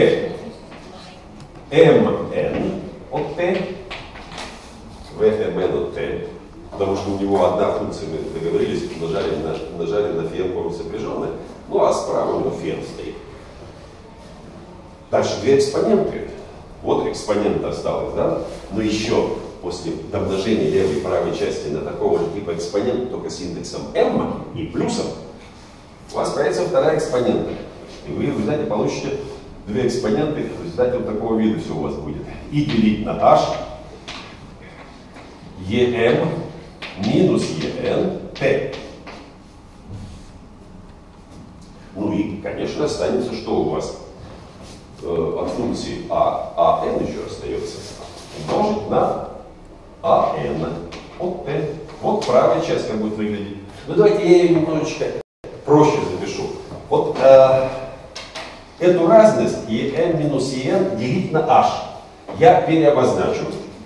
mn от t. В mn от t. Потому что у него одна функция, мы договорились, умножали на, умножали на φm форму сопряженная. Ну а справа у него φm стоит. Дальше две экспоненты. Вот экспонент осталось, да? Но еще после домножения левой и правой части на такого же типа экспонента, только с индексом m и плюсом, у вас появится вторая экспонента. И вы в результате получите две экспоненты, в результате вот такого вида все у вас будет. И делить на h, em минус en, t. Ну и, конечно, останется, что у вас? От функции а, ан еще остается, умножить на ан от t. Вот правая часть как будет выглядеть. Ну давайте я ее немножечко проще запишу. Вот э, эту разность em минус en делить на h я переобозначу.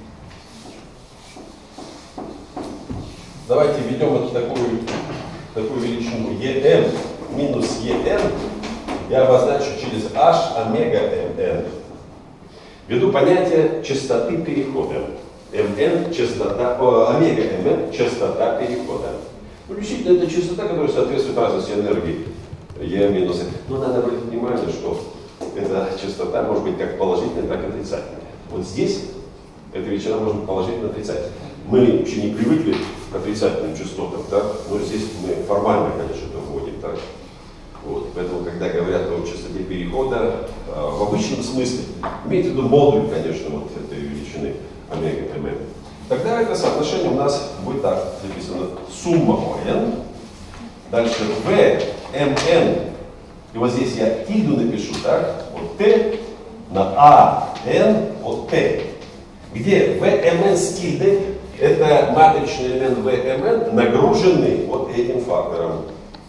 Давайте введем вот такую, такую величину em минус en. Я обозначу через h омега mn. Введу понятие частоты перехода. Mn частота, о, омега mn частота перехода. Ну, действительно, это частота, которая соответствует разности энергии E минус n. Но надо обратить внимание, что эта частота может быть как положительная, так и отрицательная. Вот здесь эта величина может быть положительно отрицательной. Мы еще не привыкли к отрицательным частотам, да? Но здесь мы формально, конечно, это вводим так. Вот, поэтому, когда говорят о частоте перехода, э, в обычном смысле, имеется в виду модуль, конечно, вот этой величины омега mn, тогда это соотношение у нас будет так записано: сумма по n, дальше в mn, и вот здесь я тильду напишу, так, от t на а н от t, где в mn с тильдой это матричный элемент в mn, нагруженный вот этим фактором.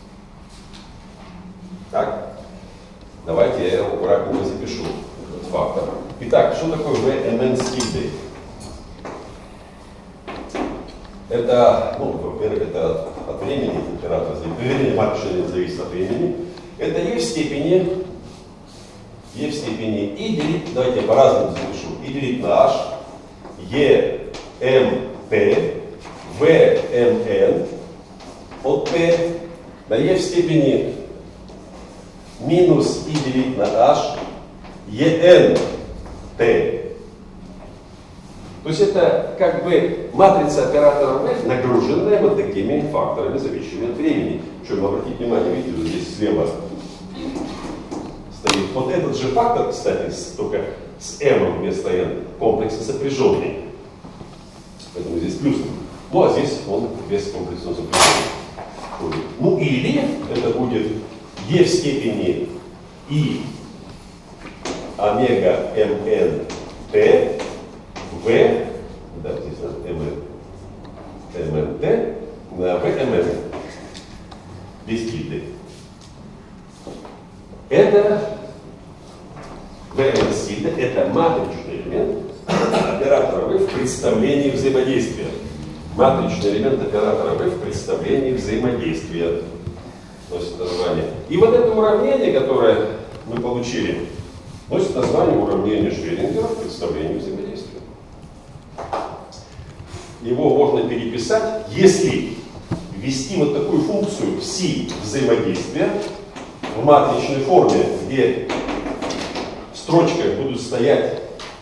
Так, давайте я его аккуратненько запишу, этот фактор. Итак, что такое vmn с тильдой? Это, ну, во-первых, это от, от времени, оператор, времени матричный зависит от времени. Это e в степени, e в степени и делить, давайте я по-разному запишу, и делить на h, e mt, vmn от t, на e в степени минус и делить на h, en t. То есть это как бы матрица оператора v, нагруженная вот такими факторами, зависящими от времени. Причем, обратите внимание, видите, вот здесь слева стоит вот этот же фактор, кстати, с, только с m вместо n комплексно сопряженный. Поэтому здесь плюс. Ну а здесь он без комплексного сопряжения. Ну или это будет e в степени и омега mn t v, да, здесь mn, mnt на vmn, без тильды. Это vmn с тильдой, это матричный элемент оператора v в представлении взаимодействия. Матричный элемент оператора v в представлении взаимодействия. Носит название. И вот это уравнение, которое мы получили, носит название уравнения Шрёдингера в представлении взаимодействия. Его можно переписать, если ввести вот такую функцию psi взаимодействия в матричной форме, где в строчках будут стоять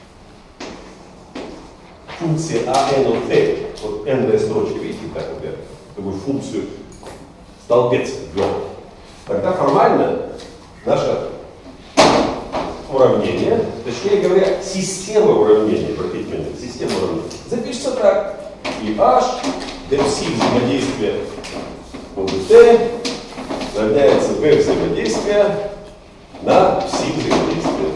функции a, n от t. Вот n-ная строчка, видите, так вот я такую функцию столбец ввел. Тогда формально наше уравнение, точнее говоря, система уравнений, обратите внимание, система уравнений, запишется так. И h, dψ взаимодействия будет t, равняется v взаимодействия на psi взаимодействия.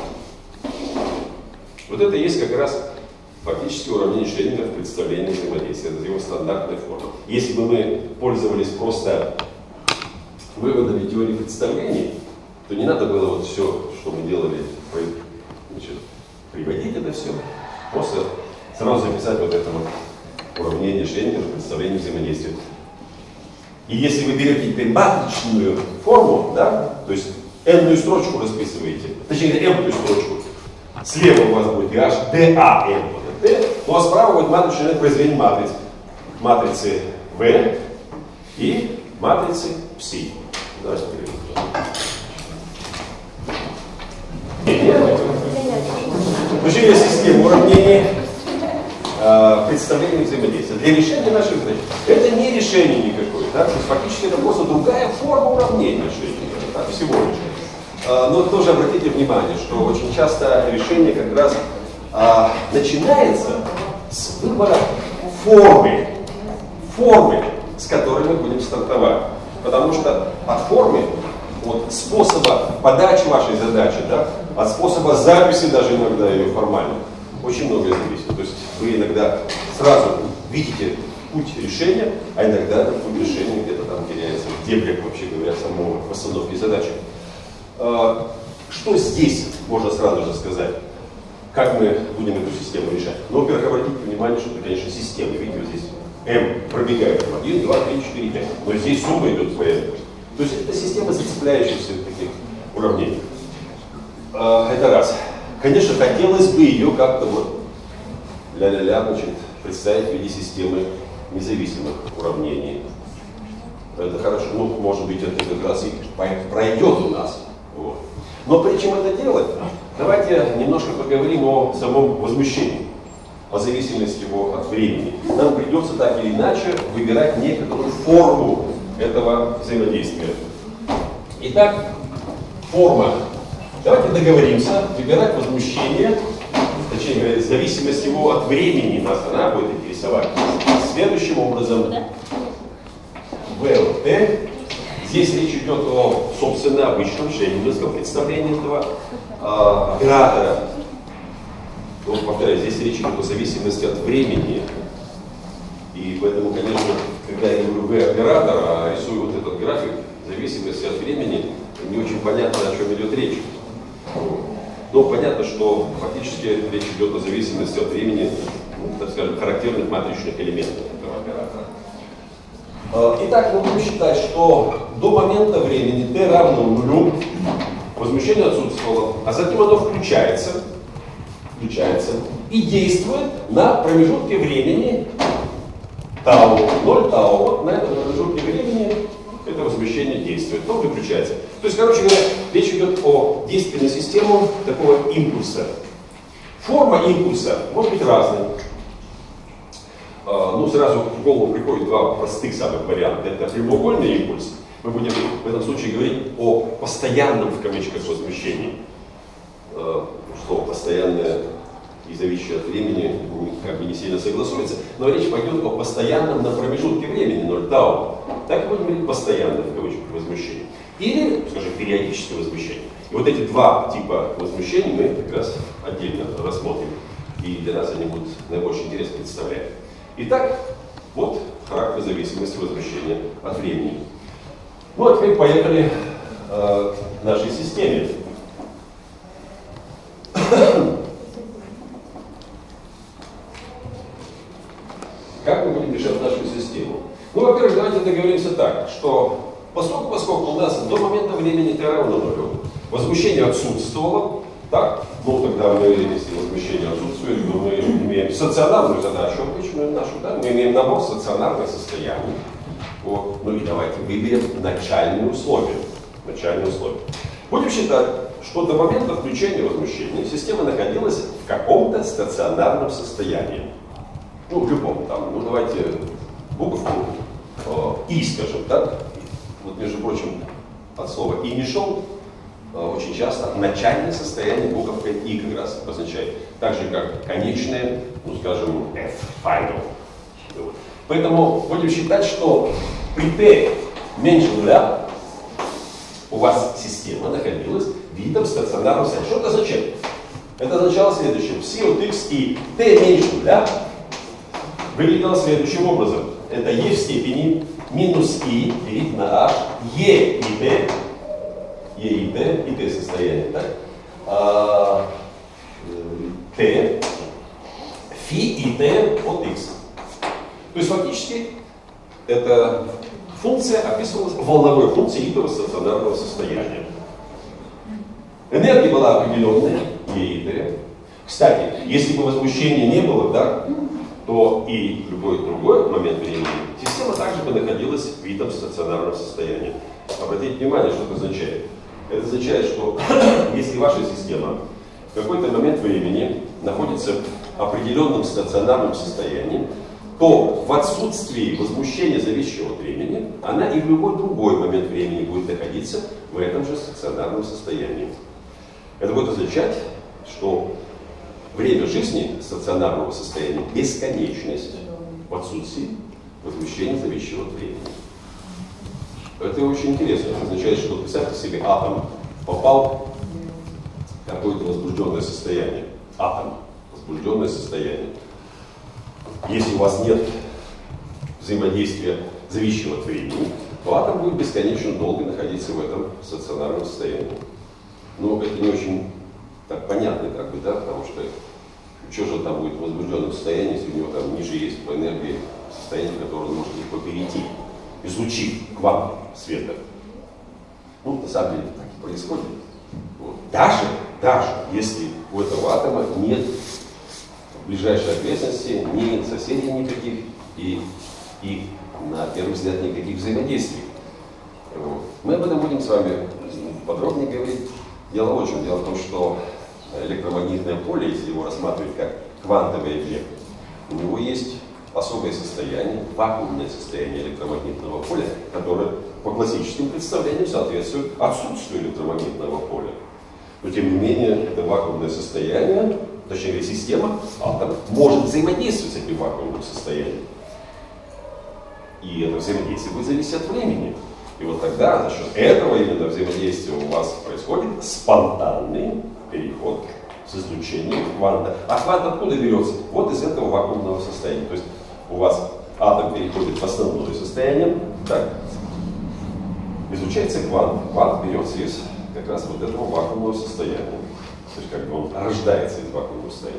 Вот это и есть как раз фактически уравнение Шрёдингера в представлении взаимодействия. Это его стандартная форма. Если бы мы пользовались просто выводами теории представлений, то не надо было вот все, что мы делали, значит, приводить это все. Просто сразу записать вот это вот уравнение Шрёдингера в представлении взаимодействия. И если вы берете теперь матричную форму, да, то есть n-ную строчку расписываете, точнее m-ную строчку, слева у вас будет h, dam, ну а справа будет матричное произведение матриц. Матрицы V и матрицы psi. Давайте перейдем. Движение системы уравнений э, представления взаимодействия. Для решения наших задач. Это не решение никакое. Да? То есть, фактически это просто другая форма уравнения Шрёдингера. Так, всего лишь. Э, но тоже обратите внимание, что очень часто решение как раз А, начинается с выбора формы, формы, с которой мы будем стартовать. Потому что от формы, от способа подачи вашей задачи, да, от способа записи даже иногда ее формально, очень многое зависит. То есть вы иногда сразу видите путь решения, а иногда этот путь решения где-то там теряется в дебрях, вообще говоря, самого постановки задачи. А, что здесь можно сразу же сказать? Как мы будем эту систему решать? Ну, во-первых, обратите внимание, что это, конечно, система. Видите, вот здесь m пробегает один, два, три, четыре, пять. Но здесь сумма идет своя. То есть это система зацепляющихся таких уравнений. Это раз. Конечно, хотелось бы ее как-то вот ля-ля-ля, значит, представить в виде системы независимых уравнений. Это хорошо. Ну, может быть, это как раз и пройдет у нас. Вот. Но прежде чем это делать, давайте немножко поговорим о самом возмущении, о зависимости его от времени. Нам придется так или иначе выбирать некоторую форму этого взаимодействия. Итак, форма. Давайте договоримся выбирать возмущение, точнее говоря, зависимость его от времени нас она будет интересовать. Следующим образом, вэ эл тэ. Здесь речь идет о, собственно, обычном шрёдингерском представлении этого э, оператора. Вот, повторяю, здесь речь идет о зависимости от времени. И поэтому, конечно, когда я говорю вэ оператор, а рисую вот этот график зависимости от времени, не очень понятно, о чем идет речь. Но понятно, что фактически речь идет о зависимости от времени, ну, так скажем, характерных матричных элементов этого оператора. Итак, мы будем считать, что до момента времени t равно нулю, возмущение отсутствовало, а затем оно включается, включается и действует на промежутке времени тау, ноль тау. Вот на этом промежутке времени это возмущение действует, но выключается. То есть, короче говоря, речь идет о действии на систему такого импульса. Форма импульса может быть разной. Ну, сразу в голову приходит два простых самых варианта. Это прямоугольный импульс. Мы будем в этом случае говорить о постоянном, в кавычках, возмущении. что постоянное и зависящее от времени как бы не сильно согласуется, но речь пойдет о постоянном на промежутке времени, ноль тау. Так и будем говорить постоянное, в кавычках, возмущение. Или, скажем, периодическое возмущение. И вот эти два типа возмущений мы как раз отдельно рассмотрим. И для нас они будут наибольший интерес представлять. Итак, вот характер зависимости возмущения от времени. Ну а теперь поехали э, к нашей системе. Как мы будем решать нашу систему? Ну, во-первых, давайте договоримся так, что поскольку, поскольку у нас до момента времени t равно нулю, возмущение отсутствовало, так, ну тогда мы, если возмущение отсутствует, то мы имеем стационарную задачу обычную нашу, да, мы имеем набор стационарных состояний. Вот. Ну и давайте выберем начальные условия. Начальные условия. Будем считать, что до момента включения возмущения система находилась в каком-то стационарном состоянии. Ну, в любом там, ну давайте буковку э, И, скажем так. Вот, между прочим, от слова initial э, очень часто начальное состояние буковкой И как раз обозначает. Так же, как конечное, ну скажем, F, final. Вот. Поэтому будем считать, что при T меньше нуля у вас система находилась видом стационарного состояния. Что это означает? Это означало следующее. Psi от X и T меньше нуля выглядело следующим образом. Это E в степени минус I делить на H, E и T, E и T, и T состояние, так? А, T, φ и T от X. То есть фактически эта функция описывалась волновой функцией этого стационарного состояния. Энергия была определенная, E и T. Кстати, если бы возмущения не было, да, то и любой другой момент времени система также бы находилась в видом стационарного состояния. Обратите внимание, что это означает. Это означает, что если ваша система в какой-то момент времени находится в определенном стационарном состоянии, то в отсутствии возмущения, зависящего от времени, она и в любой другой момент времени будет находиться в этом же стационарном состоянии. Это будет означать, что время жизни стационарного состояния – бесконечность в отсутствии возмущения, зависящего от времени. Это очень интересно. Это означает, что, представьте себе, атом попал в какое-то возбужденное состояние. Атом – возбужденное состояние. Если у вас нет взаимодействия, зависящего от времени, то атом будет бесконечно долго находиться в этом стационарном состоянии. Но это не очень так понятно, как бы, да, потому что что же там будет в возбужденном состоянии, если у него там ниже есть по энергии состояние, которое он может легко перейти, излучив квант света. Ну, на самом деле, так и происходит. Вот. Даже, даже если у этого атома нет в ближайшей окрестности ни соседей никаких и, и на первый взгляд, никаких взаимодействий. Вот. Мы об этом будем с вами подробнее говорить. Дело в чем? Дело в том, что электромагнитное поле, если его рассматривать как квантовый объект, у него есть особое состояние, вакуумное состояние электромагнитного поля, которое по классическим представлениям соответствует отсутствию электромагнитного поля. Но тем не менее, это вакуумное состояние, точнее система, атом, может взаимодействовать с этим вакуумным состоянием. И это взаимодействие будет зависеть от времени. И вот тогда за счет этого именно взаимодействия у вас происходит спонтанный переход с излучением кванта. А квант откуда берется? Вот из этого вакуумного состояния. То есть у вас атом переходит в основное состояние, так, излучается квант. Квант берется из как раз вот этого вакуумного состояния. То есть как бы он рождается из вакуумного состояния.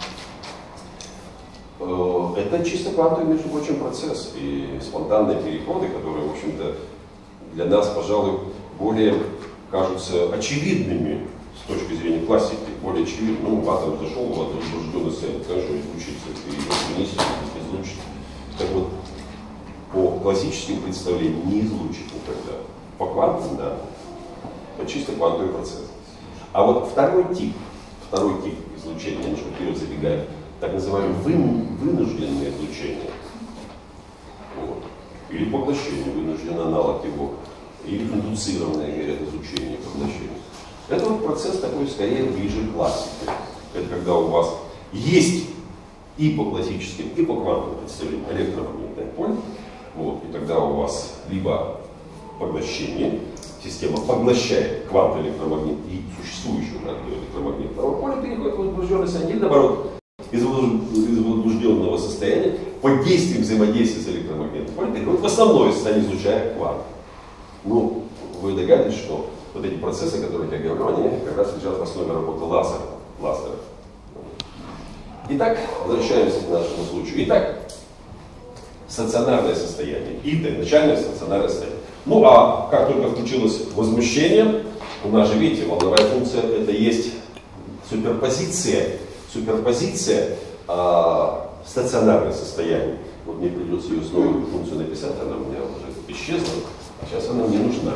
Это чисто квантовый, между прочим, процесс. И спонтанные переходы, которые, в общем-то, для нас, пожалуй, более кажутся очевидными с точки зрения классики, более очевидно. Ну, атом зашел в одно возбужденное состояние, конечно, излучится, перейдет вниз, излучит. Так вот, по классическим представлениям не излучит никогда. По квантам, да, это чисто квантовый процесс. А вот второй тип, второй тип излучения, немножко вперед забегаю, так называемое вынужденное излучение. Вот. Или поглощение, вынужденный аналог его, или индуцированное, говорят, излучение, поглощение. Это вот процесс такой, скорее, ближе к классике. Это когда у вас есть и по классическим, и по квантовым представлениям электромагнитное поле. Вот, и тогда у вас либо поглощение, система поглощает квант электромагнит и существующую электромагнитного поля переходит в возбужденное состояние, или наоборот, из возбужденного состояния под действием взаимодействия с электромагнитным полем переходит в основное состояние, излучая квант. Ну, вы догадываетесь, что вот эти процессы, о которых я говорю, они как раз лежат в основе работы лазера. лазера. Итак, возвращаемся к нашему случаю. Итак, стационарное состояние. ИТ, начальное стационарное состояние. Ну а как только включилось возмущение, у нас же, видите, волновая функция — это есть суперпозиция. Суперпозиция а, стационарное состояние. Вот мне придется ее снова эту функцию написать, она у меня уже исчезла, а сейчас она мне нужна.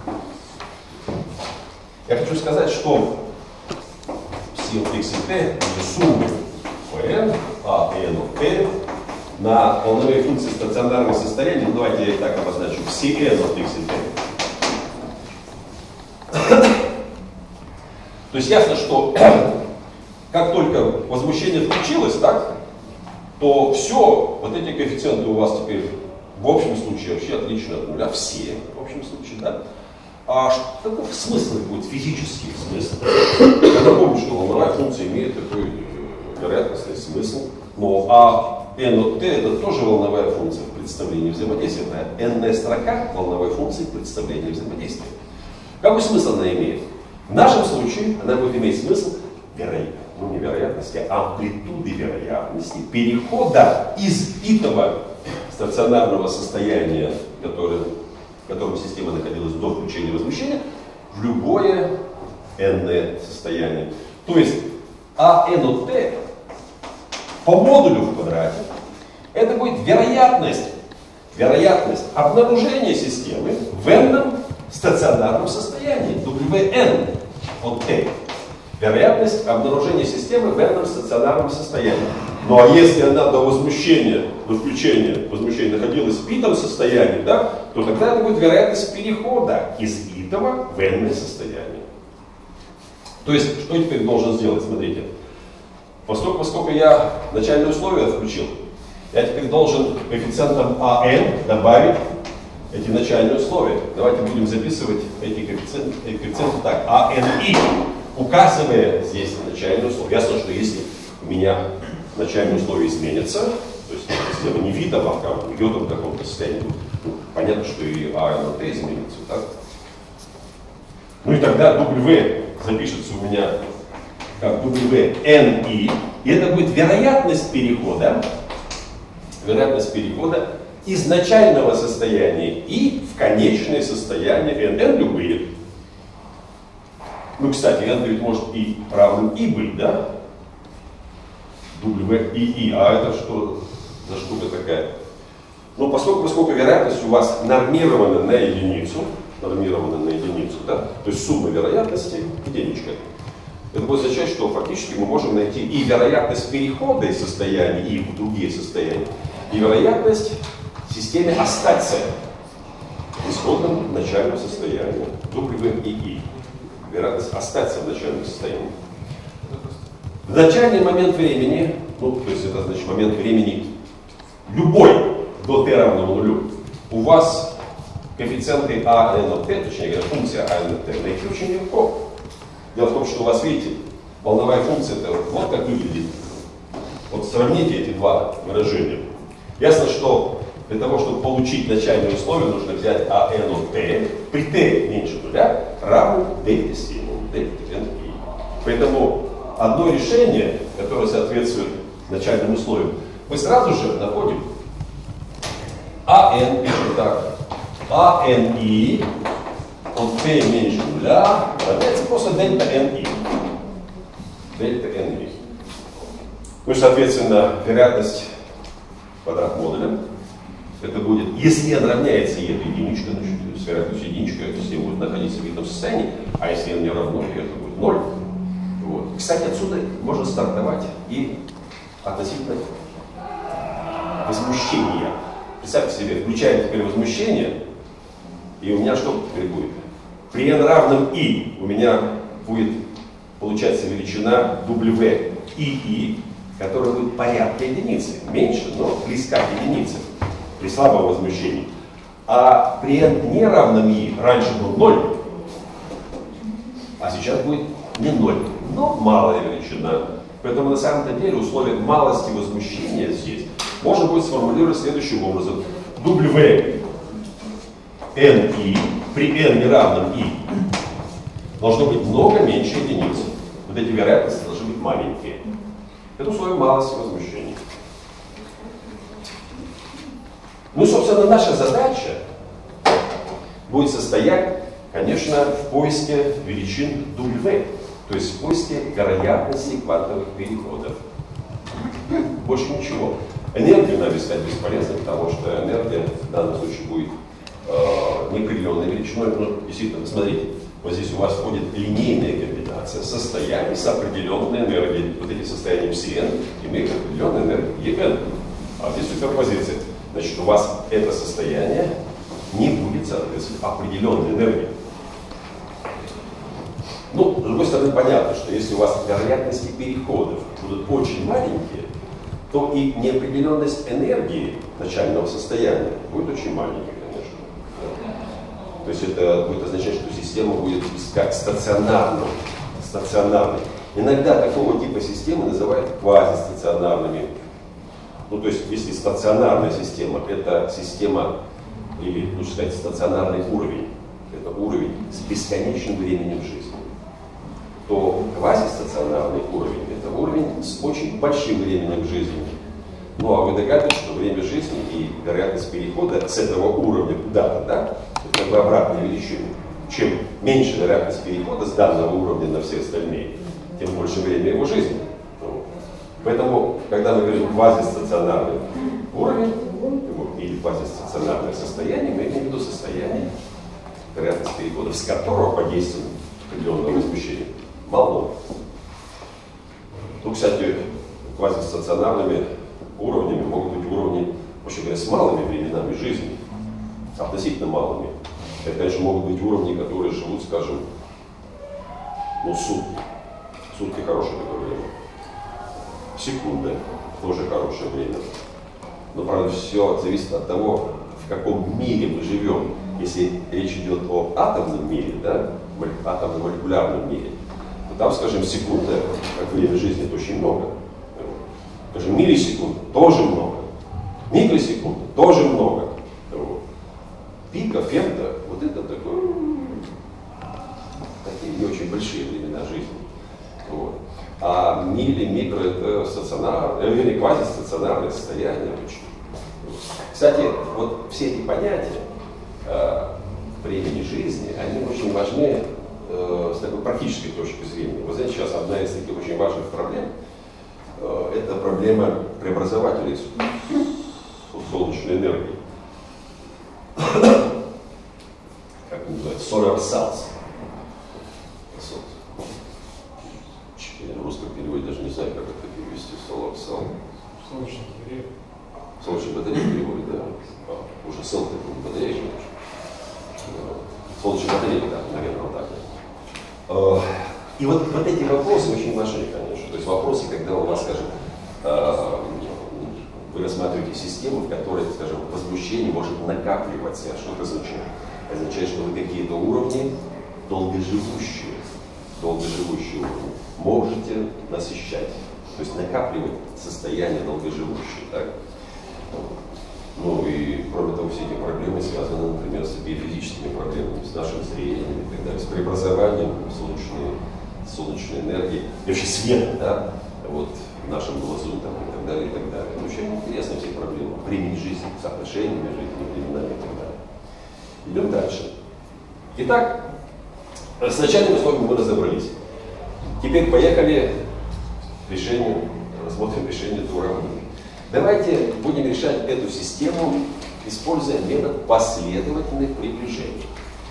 Я хочу сказать, что сил x и t или суммы Fn, а и n of t на волновые функции стационарных состояний, ну, давайте я их так обозначу, все n от x и t. То есть ясно, что как только возмущение включилось, так, то все, вот эти коэффициенты у вас теперь в общем случае вообще отличны от нуля, все в общем случае, да. А каков смысл будет, физический смысл? Я напомню, что волновая функция имеет такой вероятностный смысл, но а n от t это тоже волновая функция в представлении взаимодействия, это n-ная строка волновой функции в представлении взаимодействия. Какой смысл она имеет? В нашем случае она будет иметь смысл вероятности, ну не вероятности, а амплитуды вероятности перехода из итого стационарного состояния, которое, в котором система находилась до включения возмущения, в любое n-ное состояние. То есть а n от t по модулю в квадрате это будет вероятность, вероятность обнаружения системы в n-ном стационарном состоянии, wn от t. Вероятность обнаружения системы в n-ном стационарном состоянии. Ну а если она до возмущения, до включения возмущения находилась в итом состоянии, да, то тогда это будет вероятность перехода из итого в n-ное состояние. То есть, что теперь должен сделать? Смотрите. Поскольку, поскольку я начальные условия включил, я теперь должен коэффициентом ан добавить эти начальные условия. Давайте будем записывать эти коэффициенты, эти коэффициенты так. ани, указывая здесь начальные условия. Ясно, что если у меня начальные условия изменятся, то есть система не видом, а в йодом каком-то состоянии, ну, понятно, что и а н от t изменится. Так? Ну и тогда W запишется у меня как wnI, и это будет вероятность перехода, вероятность перехода из начального состояния I в конечное состояние n, n любые. Ну, кстати, n ведь может и равным I быть, да? W и I, а это что за штука такая? Ну, поскольку, поскольку вероятность у вас нормирована на единицу, нормирована на единицу, да? То есть сумма вероятностей единичка. Это будет означать, что фактически мы можем найти и вероятность перехода из состояния И в другие состояния, и вероятность в системе остаться в исходном начальном состоянии W и I. Вероятность остаться в начальном состоянии. В начальный момент времени, ну, то есть это значит момент времени любой до t равного нулю, у вас коэффициенты а n от t, точнее говоря, функция а n от t, найти очень легко. Дело в том, что у вас, видите, волновая функция это вот как выглядит. Вот сравните эти два выражения. Ясно, что для того, чтобы получить начальные условия, нужно взять а n от t при t меньше нуля равно дельте символу, дельте n и. Поэтому одно решение, которое соответствует начальным условиям, мы сразу же находим ан, пишем так, ани от t меньше нуля равняется просто дельта ни. Дельта ни. Ну и, соответственно, вероятность квадрат модуля, это будет, если n равняется и это единичка, значит, с вероятностью единичка система будет находиться в видном состоянии, а если n не равно, и это будет ноль. Вот. Кстати, отсюда можно стартовать и относительно возмущения. Представьте себе, включаем теперь возмущение, и у меня что теперь будет? При n равном I у меня будет получаться величина W и I, которая будет порядка единицы, меньше, но близка к единице при слабом возмущении. А при n неравном I раньше был ноль, а сейчас будет не ноль, но малая величина. Поэтому на самом-то деле условие малости возмущения здесь можно будет сформулировать следующим образом. W n I при n неравном I должно быть много меньше единицы. Вот эти вероятности должны быть маленькие. Это условие малости возмущения. Ну, собственно, наша задача будет состоять, конечно, в поиске величин W, то есть в поиске вероятности квантовых переходов. Больше ничего. Энергию нам искать бесполезно, потому что энергия в данном случае будет э, неопределенной величиной. Но действительно, посмотрите, вот здесь у вас входит линейная комбинация состояний с определенной энергией. Вот эти состояния пси эн имеют определенную энергию и эн. А здесь суперпозиция. Значит, у вас это состояние не будет соответствовать определенной энергии. Ну, с другой стороны, понятно, что если у вас вероятности переходов будут очень маленькие, то и неопределенность энергии начального состояния будет очень маленькой, конечно. То есть это будет означать, что система будет как стационарной. стационарной. Иногда такого типа системы называют квазистационарными. Ну, то есть, если стационарная система – это система, или, лучше сказать, стационарный уровень, это уровень с бесконечным временем жизни, то квазистационарный уровень – это уровень с очень большим временем жизни. Ну, а вы догадываетесь, что время жизни и вероятность перехода с этого уровня куда-то, да, это как бы обратная величина. Чем меньше вероятность перехода с данного уровня на все остальные, тем больше время его жизни. Поэтому, когда мы говорим квазистационарный уровень или квазистационарное состояние, мы имеем в виду состояние, вероятность переходов, с которого под действием определенного возмущения мало. Ну, кстати, квазистационарными уровнями могут быть уровни, вообще говоря, с малыми временами жизни, относительно малыми. Это, конечно, могут быть уровни, которые живут, скажем, ну, сутки. Сутки хорошее такое время. Секунда тоже хорошее время. Но, правда, все зависит от того, в каком мире мы живем. Если речь идет о атомном мире, да, атомно-молекулярном мире, то там, скажем, секунда, как время жизни, это очень много. Скажем, миллисекунд тоже много. Микросекунд тоже много. Пика, фемто, вот это такое, такие не очень большие времена жизни. Вот. А милли, микро – это стационарное, или квазистационарное состояние. Кстати, вот все эти понятия э, времени жизни, они очень важны э, с такой практической точки зрения. Вы знаете, сейчас одна из таких очень важных проблем э, – это проблема преобразователей солнечной энергии. Как это называется? Solar cells. В русском переводе даже не знаю, как это перевести. Solar cell. Солнечная батарея. Солнечная батарея переводит, да? А, уже cell это не батарея, конечно. Солнечная батарея, да, наверное, вот так. И вот, вот эти вопросы очень важны, конечно. То есть вопросы, когда у вас, скажем, вы рассматриваете систему, в которой, скажем, возмущение может накапливаться. Что это означает? Означает, что вы какие-то уровни долгоживущие, долгоживущие уровни можете насыщать, то есть накапливать состояние долгоживущее. Так? Ну и кроме того, все эти проблемы связаны, например, с биофизическими проблемами, с нашим зрением и так далее, с преобразованием солнечной, солнечной энергии, и вообще света, да, вот, в нашем глазу там, и так далее, и так далее. Ну, очень интересны все проблемы, времени жизни, соотношениями жизни, временами и так далее. Идем дальше. Итак, с начальными условиями мы разобрались. Теперь поехали к решению, рассмотрим решение этой уравнения. Давайте будем решать эту систему, используя метод последовательных приближений.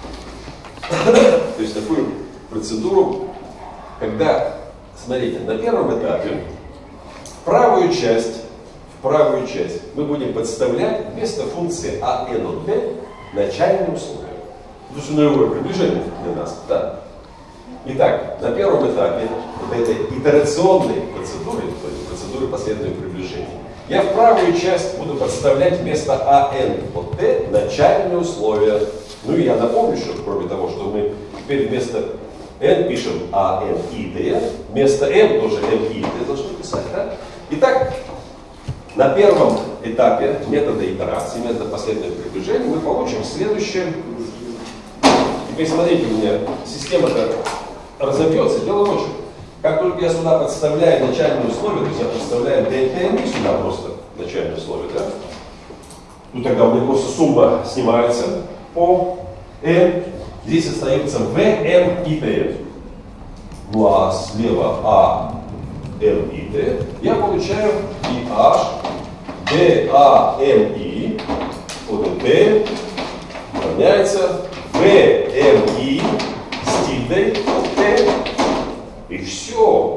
То есть такую процедуру, когда, смотрите, на первом этапе в правую часть, в правую часть мы будем подставлять вместо функции а эн от b начальные условия. То есть нулевое приближение для нас, да. Итак, на первом этапе вот этой итерационной процедуры, то есть процедуры последовательного приближения, я в правую часть буду подставлять вместо АН от Т начальные условия. Ну и я напомню, что кроме того, что мы теперь вместо N пишем АН и Т, вместо M тоже М и Т должны писать. Да? Итак, на первом этапе метода итерации, метода последовательного приближения, мы получим следующее. Теперь смотрите, у меня система-то разобьется. Дело в том, как только я сюда подставляю начальные условия, то есть я подставляю дельта М сюда просто начальные условия, да? Ну тогда у меня просто сумма снимается по N. Здесь остается В, М и Т. Ну а слева А, М и Т. Я получаю и H, D, A, M, I. Вот Т равняется В, М, И с тильдой Т. И все.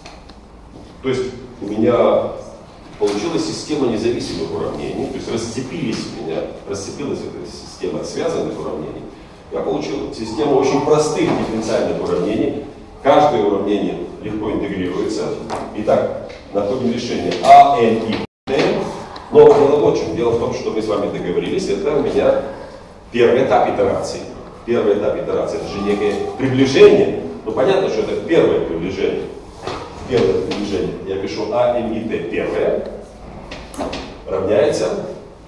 То есть у меня получилась система независимых уравнений, то есть расцепились у меня, расцепилась эта система связанных уравнений. Я получил систему очень простых дифференциальных уравнений. Каждое уравнение легко интегрируется. Итак, находим решение А, Н, И, Т. Но дело вот в чем. Дело в том, что мы с вами договорились, это у меня первый этап итерации. Первый этап итерации, это же некое приближение. Ну понятно, что это первое приближение. Первое приближение. Я пишу А, М, И, Т. Первое равняется.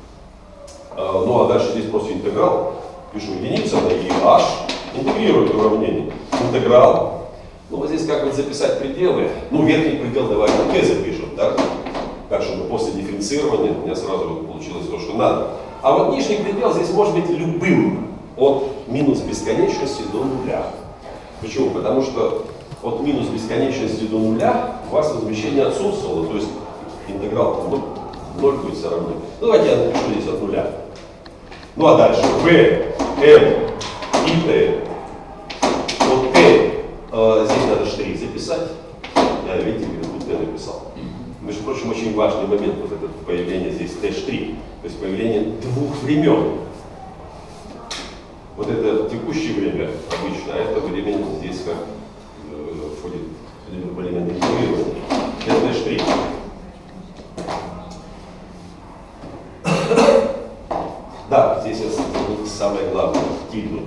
Э, ну а дальше здесь просто интеграл. Пишу единица на и h, интегрирую уравнение. Интеграл. Ну вот здесь как вот записать пределы. Ну верхний предел давайте t запишем, да? Так, чтобы после дифференцирования у меня сразу вот получилось то, что надо. А вот нижний предел здесь может быть любым. От минус бесконечности до нуля. Почему? Потому что от минус бесконечности до нуля у вас возмещение отсутствовало. То есть интеграл ноль будет все равно. Ну, давайте я напишу здесь от нуля. Ну а дальше В, М и Т. Вот Т, э, здесь надо штрих записать. Я, видите, тут Т написал. Между прочим, очень важный момент, вот это появление здесь Т штрих. То есть появление двух времен. Вот это текущее время обычно, а это время здесь как э, входит в элемент интегрирования. Это Т штрих. Да, здесь я самое главное, тильду.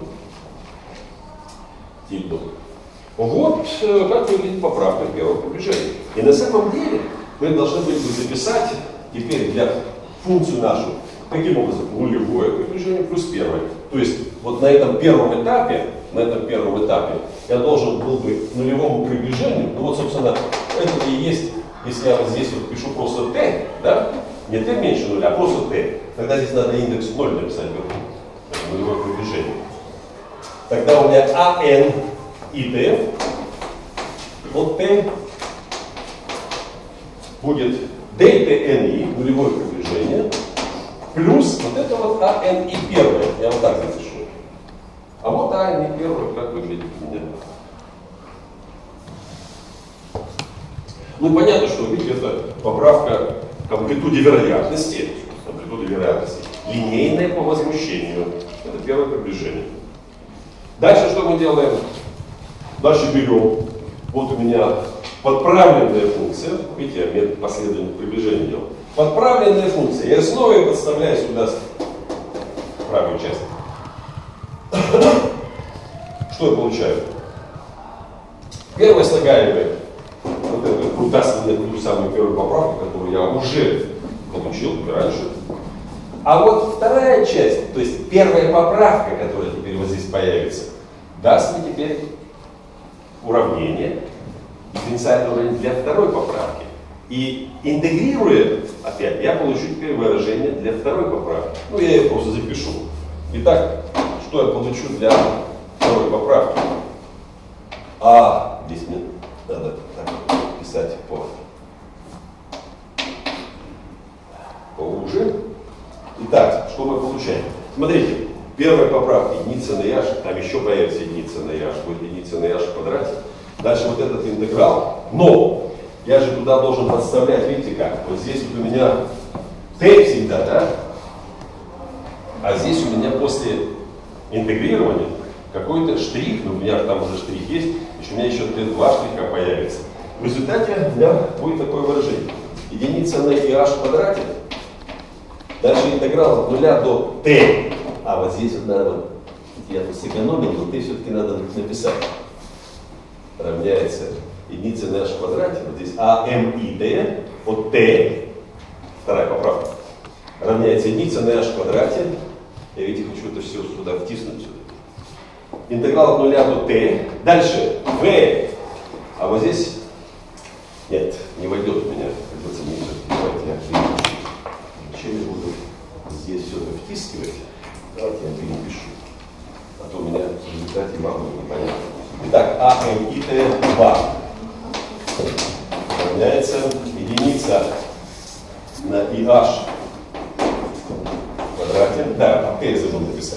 Тильду. Вот как выглядит поправка первого приближения. И на самом деле мы должны были бы записать теперь для функцию нашу таким образом нулевое приближение плюс первое. То есть вот на этом первом этапе, на этом первом этапе я должен был бы нулевому приближению, ну вот собственно это и есть, если я вот здесь вот пишу просто t, да, не t меньше нуля, а просто t, тогда здесь надо индекс ноль написать вверху, нулевое приближение. Тогда у меня АН и Т, от Т будет дельта эн и, нулевое приближение, плюс вот это вот АН и первое, я вот так запишу. А вот АН и первое, как выглядит у меня. Ну понятно, что, видите, это поправка к амплитуде вероятности, амплитуде вероятности, линейное по возмущению. Это первое приближение. Дальше что мы делаем? Дальше берем, вот у меня подправленная функция, видите, я метод последовательных приближений делал. Подправленная функция, я снова ее подставляю сюда в правую часть. Что я получаю? Первое слагаемое, вот это даст мне ту самую первую поправку, которую я уже получил раньше. А вот вторая часть, то есть первая поправка, которая теперь вот здесь появится, даст мне теперь уравнение, дифференциальное уравнение для второй поправки. И интегрируя, опять, я получу теперь выражение для второй поправки. Ну, я ее просто запишу. Итак, что я получу для второй поправки? А, здесь мне надо так писать по, по уже. Итак, что мы получаем? Смотрите, первая поправка единица на яш, там еще появится единица на яш, будет единица на яш в квадрате. Дальше вот этот интеграл, но я же туда должен подставлять, видите как, вот здесь вот у меня t всегда, да? А здесь у меня после интегрирования какой-то штрих, ну у меня там уже штрих есть, еще у меня еще два штриха появится. В результате у меня будет такое выражение. Единица на ih в квадрате. Дальше интеграл от нуля до t. А вот здесь вот надо, вот, я тут сэкономил, но t все-таки надо написать. Равняется единица на h в квадрате. Вот здесь а, m и t от t. Вторая поправка. Равняется единица на h в квадрате. Я, видите, хочу это все сюда втиснуть. Сюда. Интеграл от нуля до t. Дальше v. А вот здесь нет, не войдет у меня. Придется мне все давайте я перепишу. Зачем я буду здесь все это втискивать? Давайте я перепишу. А то у меня в результате вам будет непонятно. Итак, а, m и t два равняется единица на ih в квадрате. Да, а я забыл написать.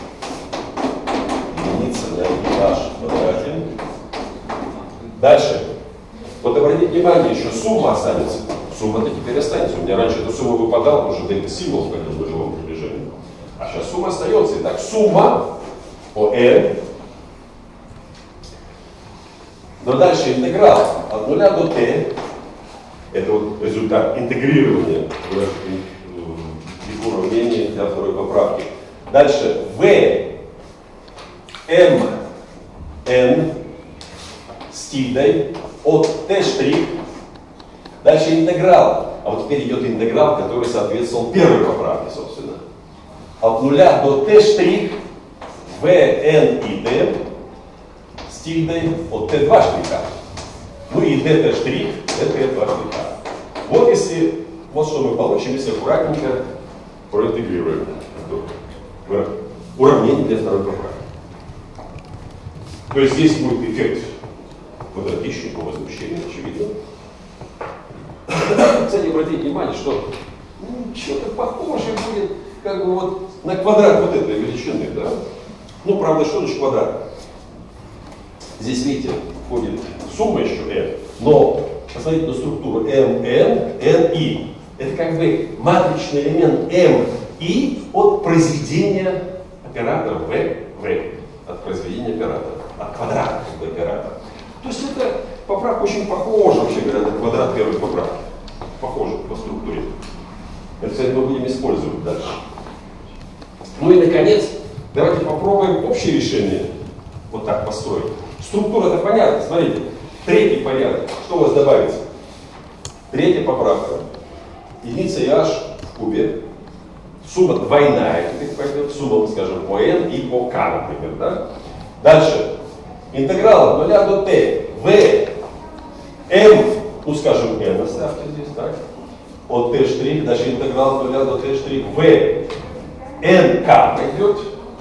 Единица на ih в квадрате. Дальше. Вот обратите внимание, еще сумма останется. Сумма-то теперь останется. У меня раньше эта сумма выпадала, потому что дельта-символ в каком-то живом приближении. А сейчас сумма остается. Итак, сумма по n. Но дальше интеграл от нуля до t. Это вот результат интегрирования в уравнении для второй поправки. Дальше v m n с тильдой от t штрих. Дальше интеграл. А вот теперь идет интеграл, который соответствовал первой поправке, собственно. От нуля до t штрих v n и t с тильдой от t два штриха. Ну и dt штрих это t два штриха. Вот если, вот что мы получим, если аккуратненько проинтегрируем уравнение для второй поправки. То есть здесь будет эффект квадратичного возмущения, очевидно. Кстати, обратите внимание, что ну, что-то похожее будет как бы вот на квадрат вот этой величины, да? Ну, правда, что значит квадрат? Здесь, видите, входит сумма еще n, но посмотрите на структуру m n, n i. Это как бы матричный элемент m i от произведения оператора v, v, от произведения оператора, от квадрата как бы оператора. То есть это поправка очень похожа, вообще говоря, на квадрат первой поправки. Похожа по структуре. Это, кстати, мы будем использовать дальше. Ну и, наконец, давайте попробуем общее решение вот так построить. Структура-то понятна, смотрите. Третий порядок. Что у вас добавится? Третья поправка. Единица ih в кубе. Сумма двойная. Теперь пойдет сумма, скажем, по n и по k, например. Да? Дальше. Интеграл от нуля до t. v m, ну скажем, m оставьте здесь, так? От t штрих, дальше интеграл от нуля до t штрих. v nk пойдет.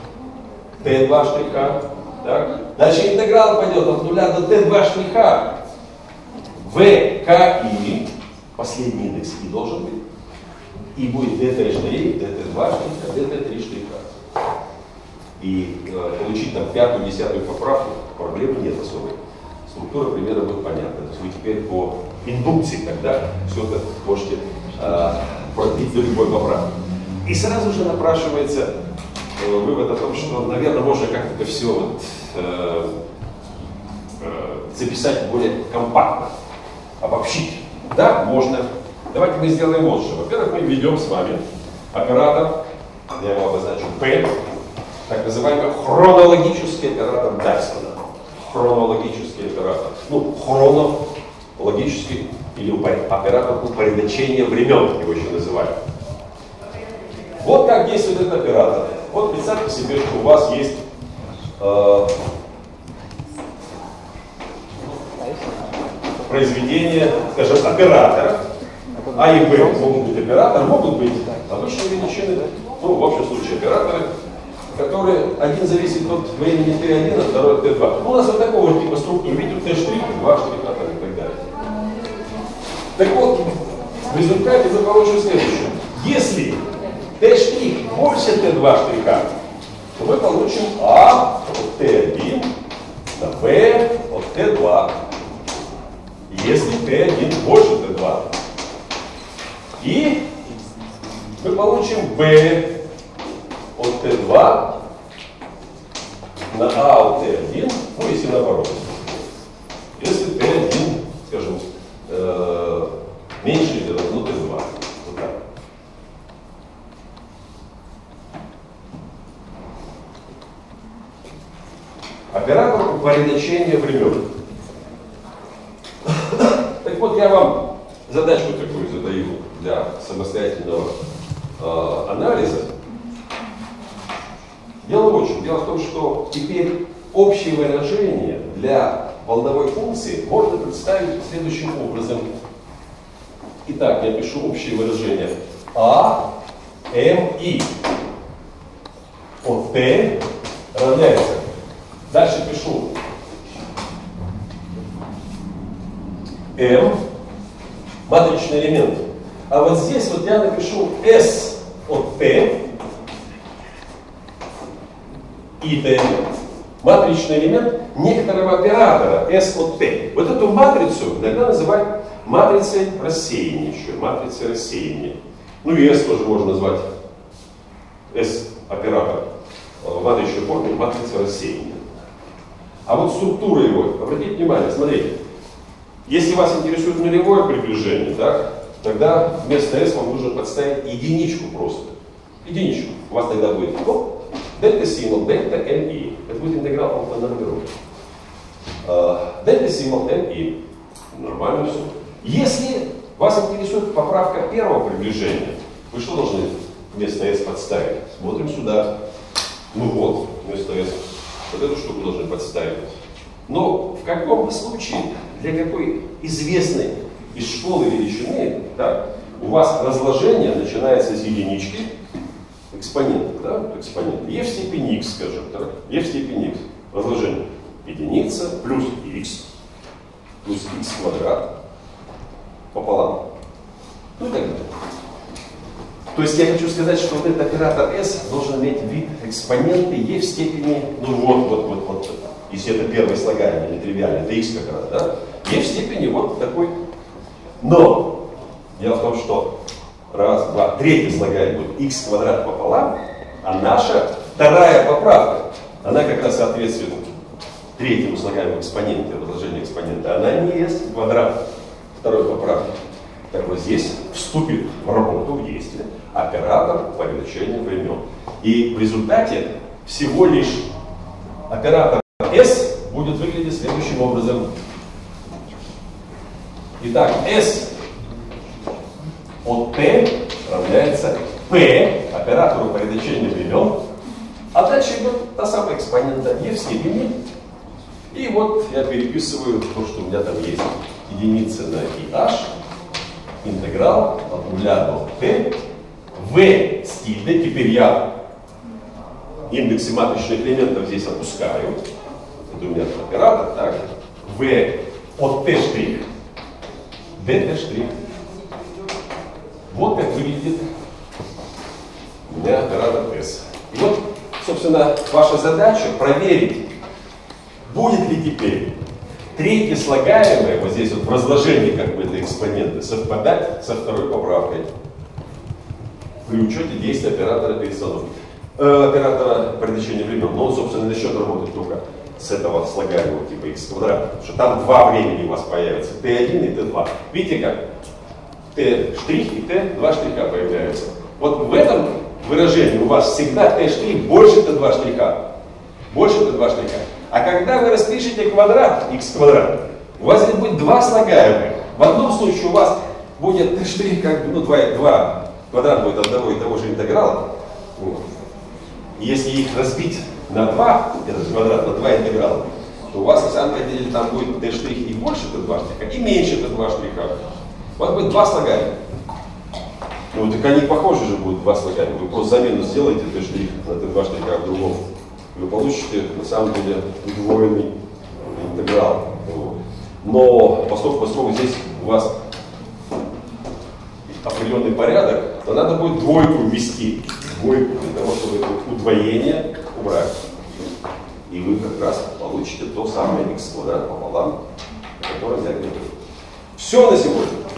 t два штриха. Так? Дальше интеграл пойдет от нуля до t два штриха. v k i, последний индекс и должен быть. И будет dt штрих, dt два штриха, dt три штриха. И э, получить там пятую, десятую поправку проблемы нет особой. Структура примерно будет понятна. То есть вы теперь по индукции тогда все это можете э, продлить до любой поправки. И сразу же напрашивается э, вывод о том, что, наверное, можно как-то это все вот, э, э, записать более компактно, обобщить. Да, можно. Давайте мы сделаем вот что. Во-первых, мы введем с вами оператор, я его обозначу P, так называемый хронологический оператор Дайсона. Хронологический оператор. Ну, хронологический или оператор упорядочения времен, его еще называют. Вот как действует этот оператор. Вот представьте себе, что у вас есть э, произведение, скажем, операторов. А и Б могут быть операторы, могут быть обычные величины, ну, в общем случае операторы, которые один зависит от времени тэ один, а второй от тэ два. Ну, у нас вот такого типа структуры, видим тэ штрих, два штриха и так далее. Так вот, в результате мы получим следующее. Если тэ штрих больше тэ два штриха, то мы получим А от тэ один на Б от тэ два. Если тэ один больше тэ два. И мы получим B от тэ два на А от Т один, ну если наоборот. Если Т один, скажем, э, меньше или равно Т два. Вот так. Оператор упорядочения времен. Так вот, я вам задачку такую задаю для самостоятельного э, анализа. Дело в чем? Дело в том, что теперь общее выражение для волновой функции можно представить следующим образом. Итак, я пишу общее выражение А, М, И от Т равняется. Дальше пишу М, матричный элемент. А вот здесь вот я напишу S от Т и Т, матричный элемент некоторого оператора S от Т. Вот эту матрицу иногда называют матрицей рассеяния еще, матрицей рассеяния. Ну и S тоже можно назвать S оператор в матричной форме матрица рассеяния. А вот структура его, обратите внимание, смотрите. Если вас интересует нулевое приближение, так, тогда вместо S вам нужно подставить единичку просто. Единичку. У вас тогда будет оп, дельта символ, дельта ми. Это будет интеграл по номеру. Дельта символ ми. Нормально все. Если вас интересует поправка первого приближения, вы что должны вместо S подставить? Смотрим сюда. Ну вот, вместо S. Вот эту штуку должны подставить. Но в каком случае, для какой известной из школы величины, так, у вас разложение начинается с единички, экспонента, да, экспонент, e в степени x, скажем, так, e в степени x, разложение, единица плюс x, плюс x квадрат пополам, ну и так далее. То есть я хочу сказать, что вот этот оператор S должен иметь вид экспонента e в степени, ну вот, вот, вот, вот, если это первый слагаемый, не тривиальный, это x как раз, да, e в степени вот такой. Но дело в том, что раз, два, третий слагаемый будет x квадрат пополам, а наша вторая поправка, она как раз соответствует третьему слагаемому экспоненте, разложению экспонента, она не s квадрат второй поправки. Так вот здесь вступит в работу, в действие оператор упорядочения времен. И в результате всего лишь оператор S будет выглядеть следующим образом. Итак, S от T равняется P, оператору упорядочения времен. А дальше идет та самая экспонента e в степени. И вот я переписываю то, что у меня там есть. Единица на I h. Интеграл от нуля до t v с тильдой. Теперь я индексы матричных элементов здесь опускаю. Это у меня оператор, так. v от t штрих dt штрих. Вот как выглядит у меня оператор s. И вот, собственно, ваша задача проверить, будет ли теперь третье слагаемое, вот здесь вот в разложении как бы этой экспоненты, совпадать со второй поправкой при учете действия оператора перестановки. Э, оператора упорядочения времен. Но он, собственно, начнет работать только с этого слагаемого типа x квадрат. Потому что там два времени у вас появятся. тэ один и тэ два. Видите как? T' и T два штриха появляются. Вот в этом выражении у вас всегда T' больше тэ два штриха. Больше тэ два штриха. А когда вы распишете квадрат, x квадрат, у вас здесь будет два слагаемых. В одном случае у вас будет T' как бы, ну, два, два квадрат будет одного и того же интеграла. Вот. Если их разбить на два, этот квадрат на два интеграла, то у вас на самом деле там будет T' и больше тэ два штриха, и меньше тэ два штриха. У вас будет два слагаемых. Ну, так они похожи же будут, два слагаемых. Вы просто замену сделаете T' на тэ два штриха в другом. Вы получите, на самом деле, удвоенный интеграл. Но поскольку, поскольку здесь у вас определенный порядок, то надо будет двойку ввести. Двойку для того, чтобы это удвоение убрать. И вы как раз получите то самое x квадрат пополам, о котором я говорил. Все на сегодня.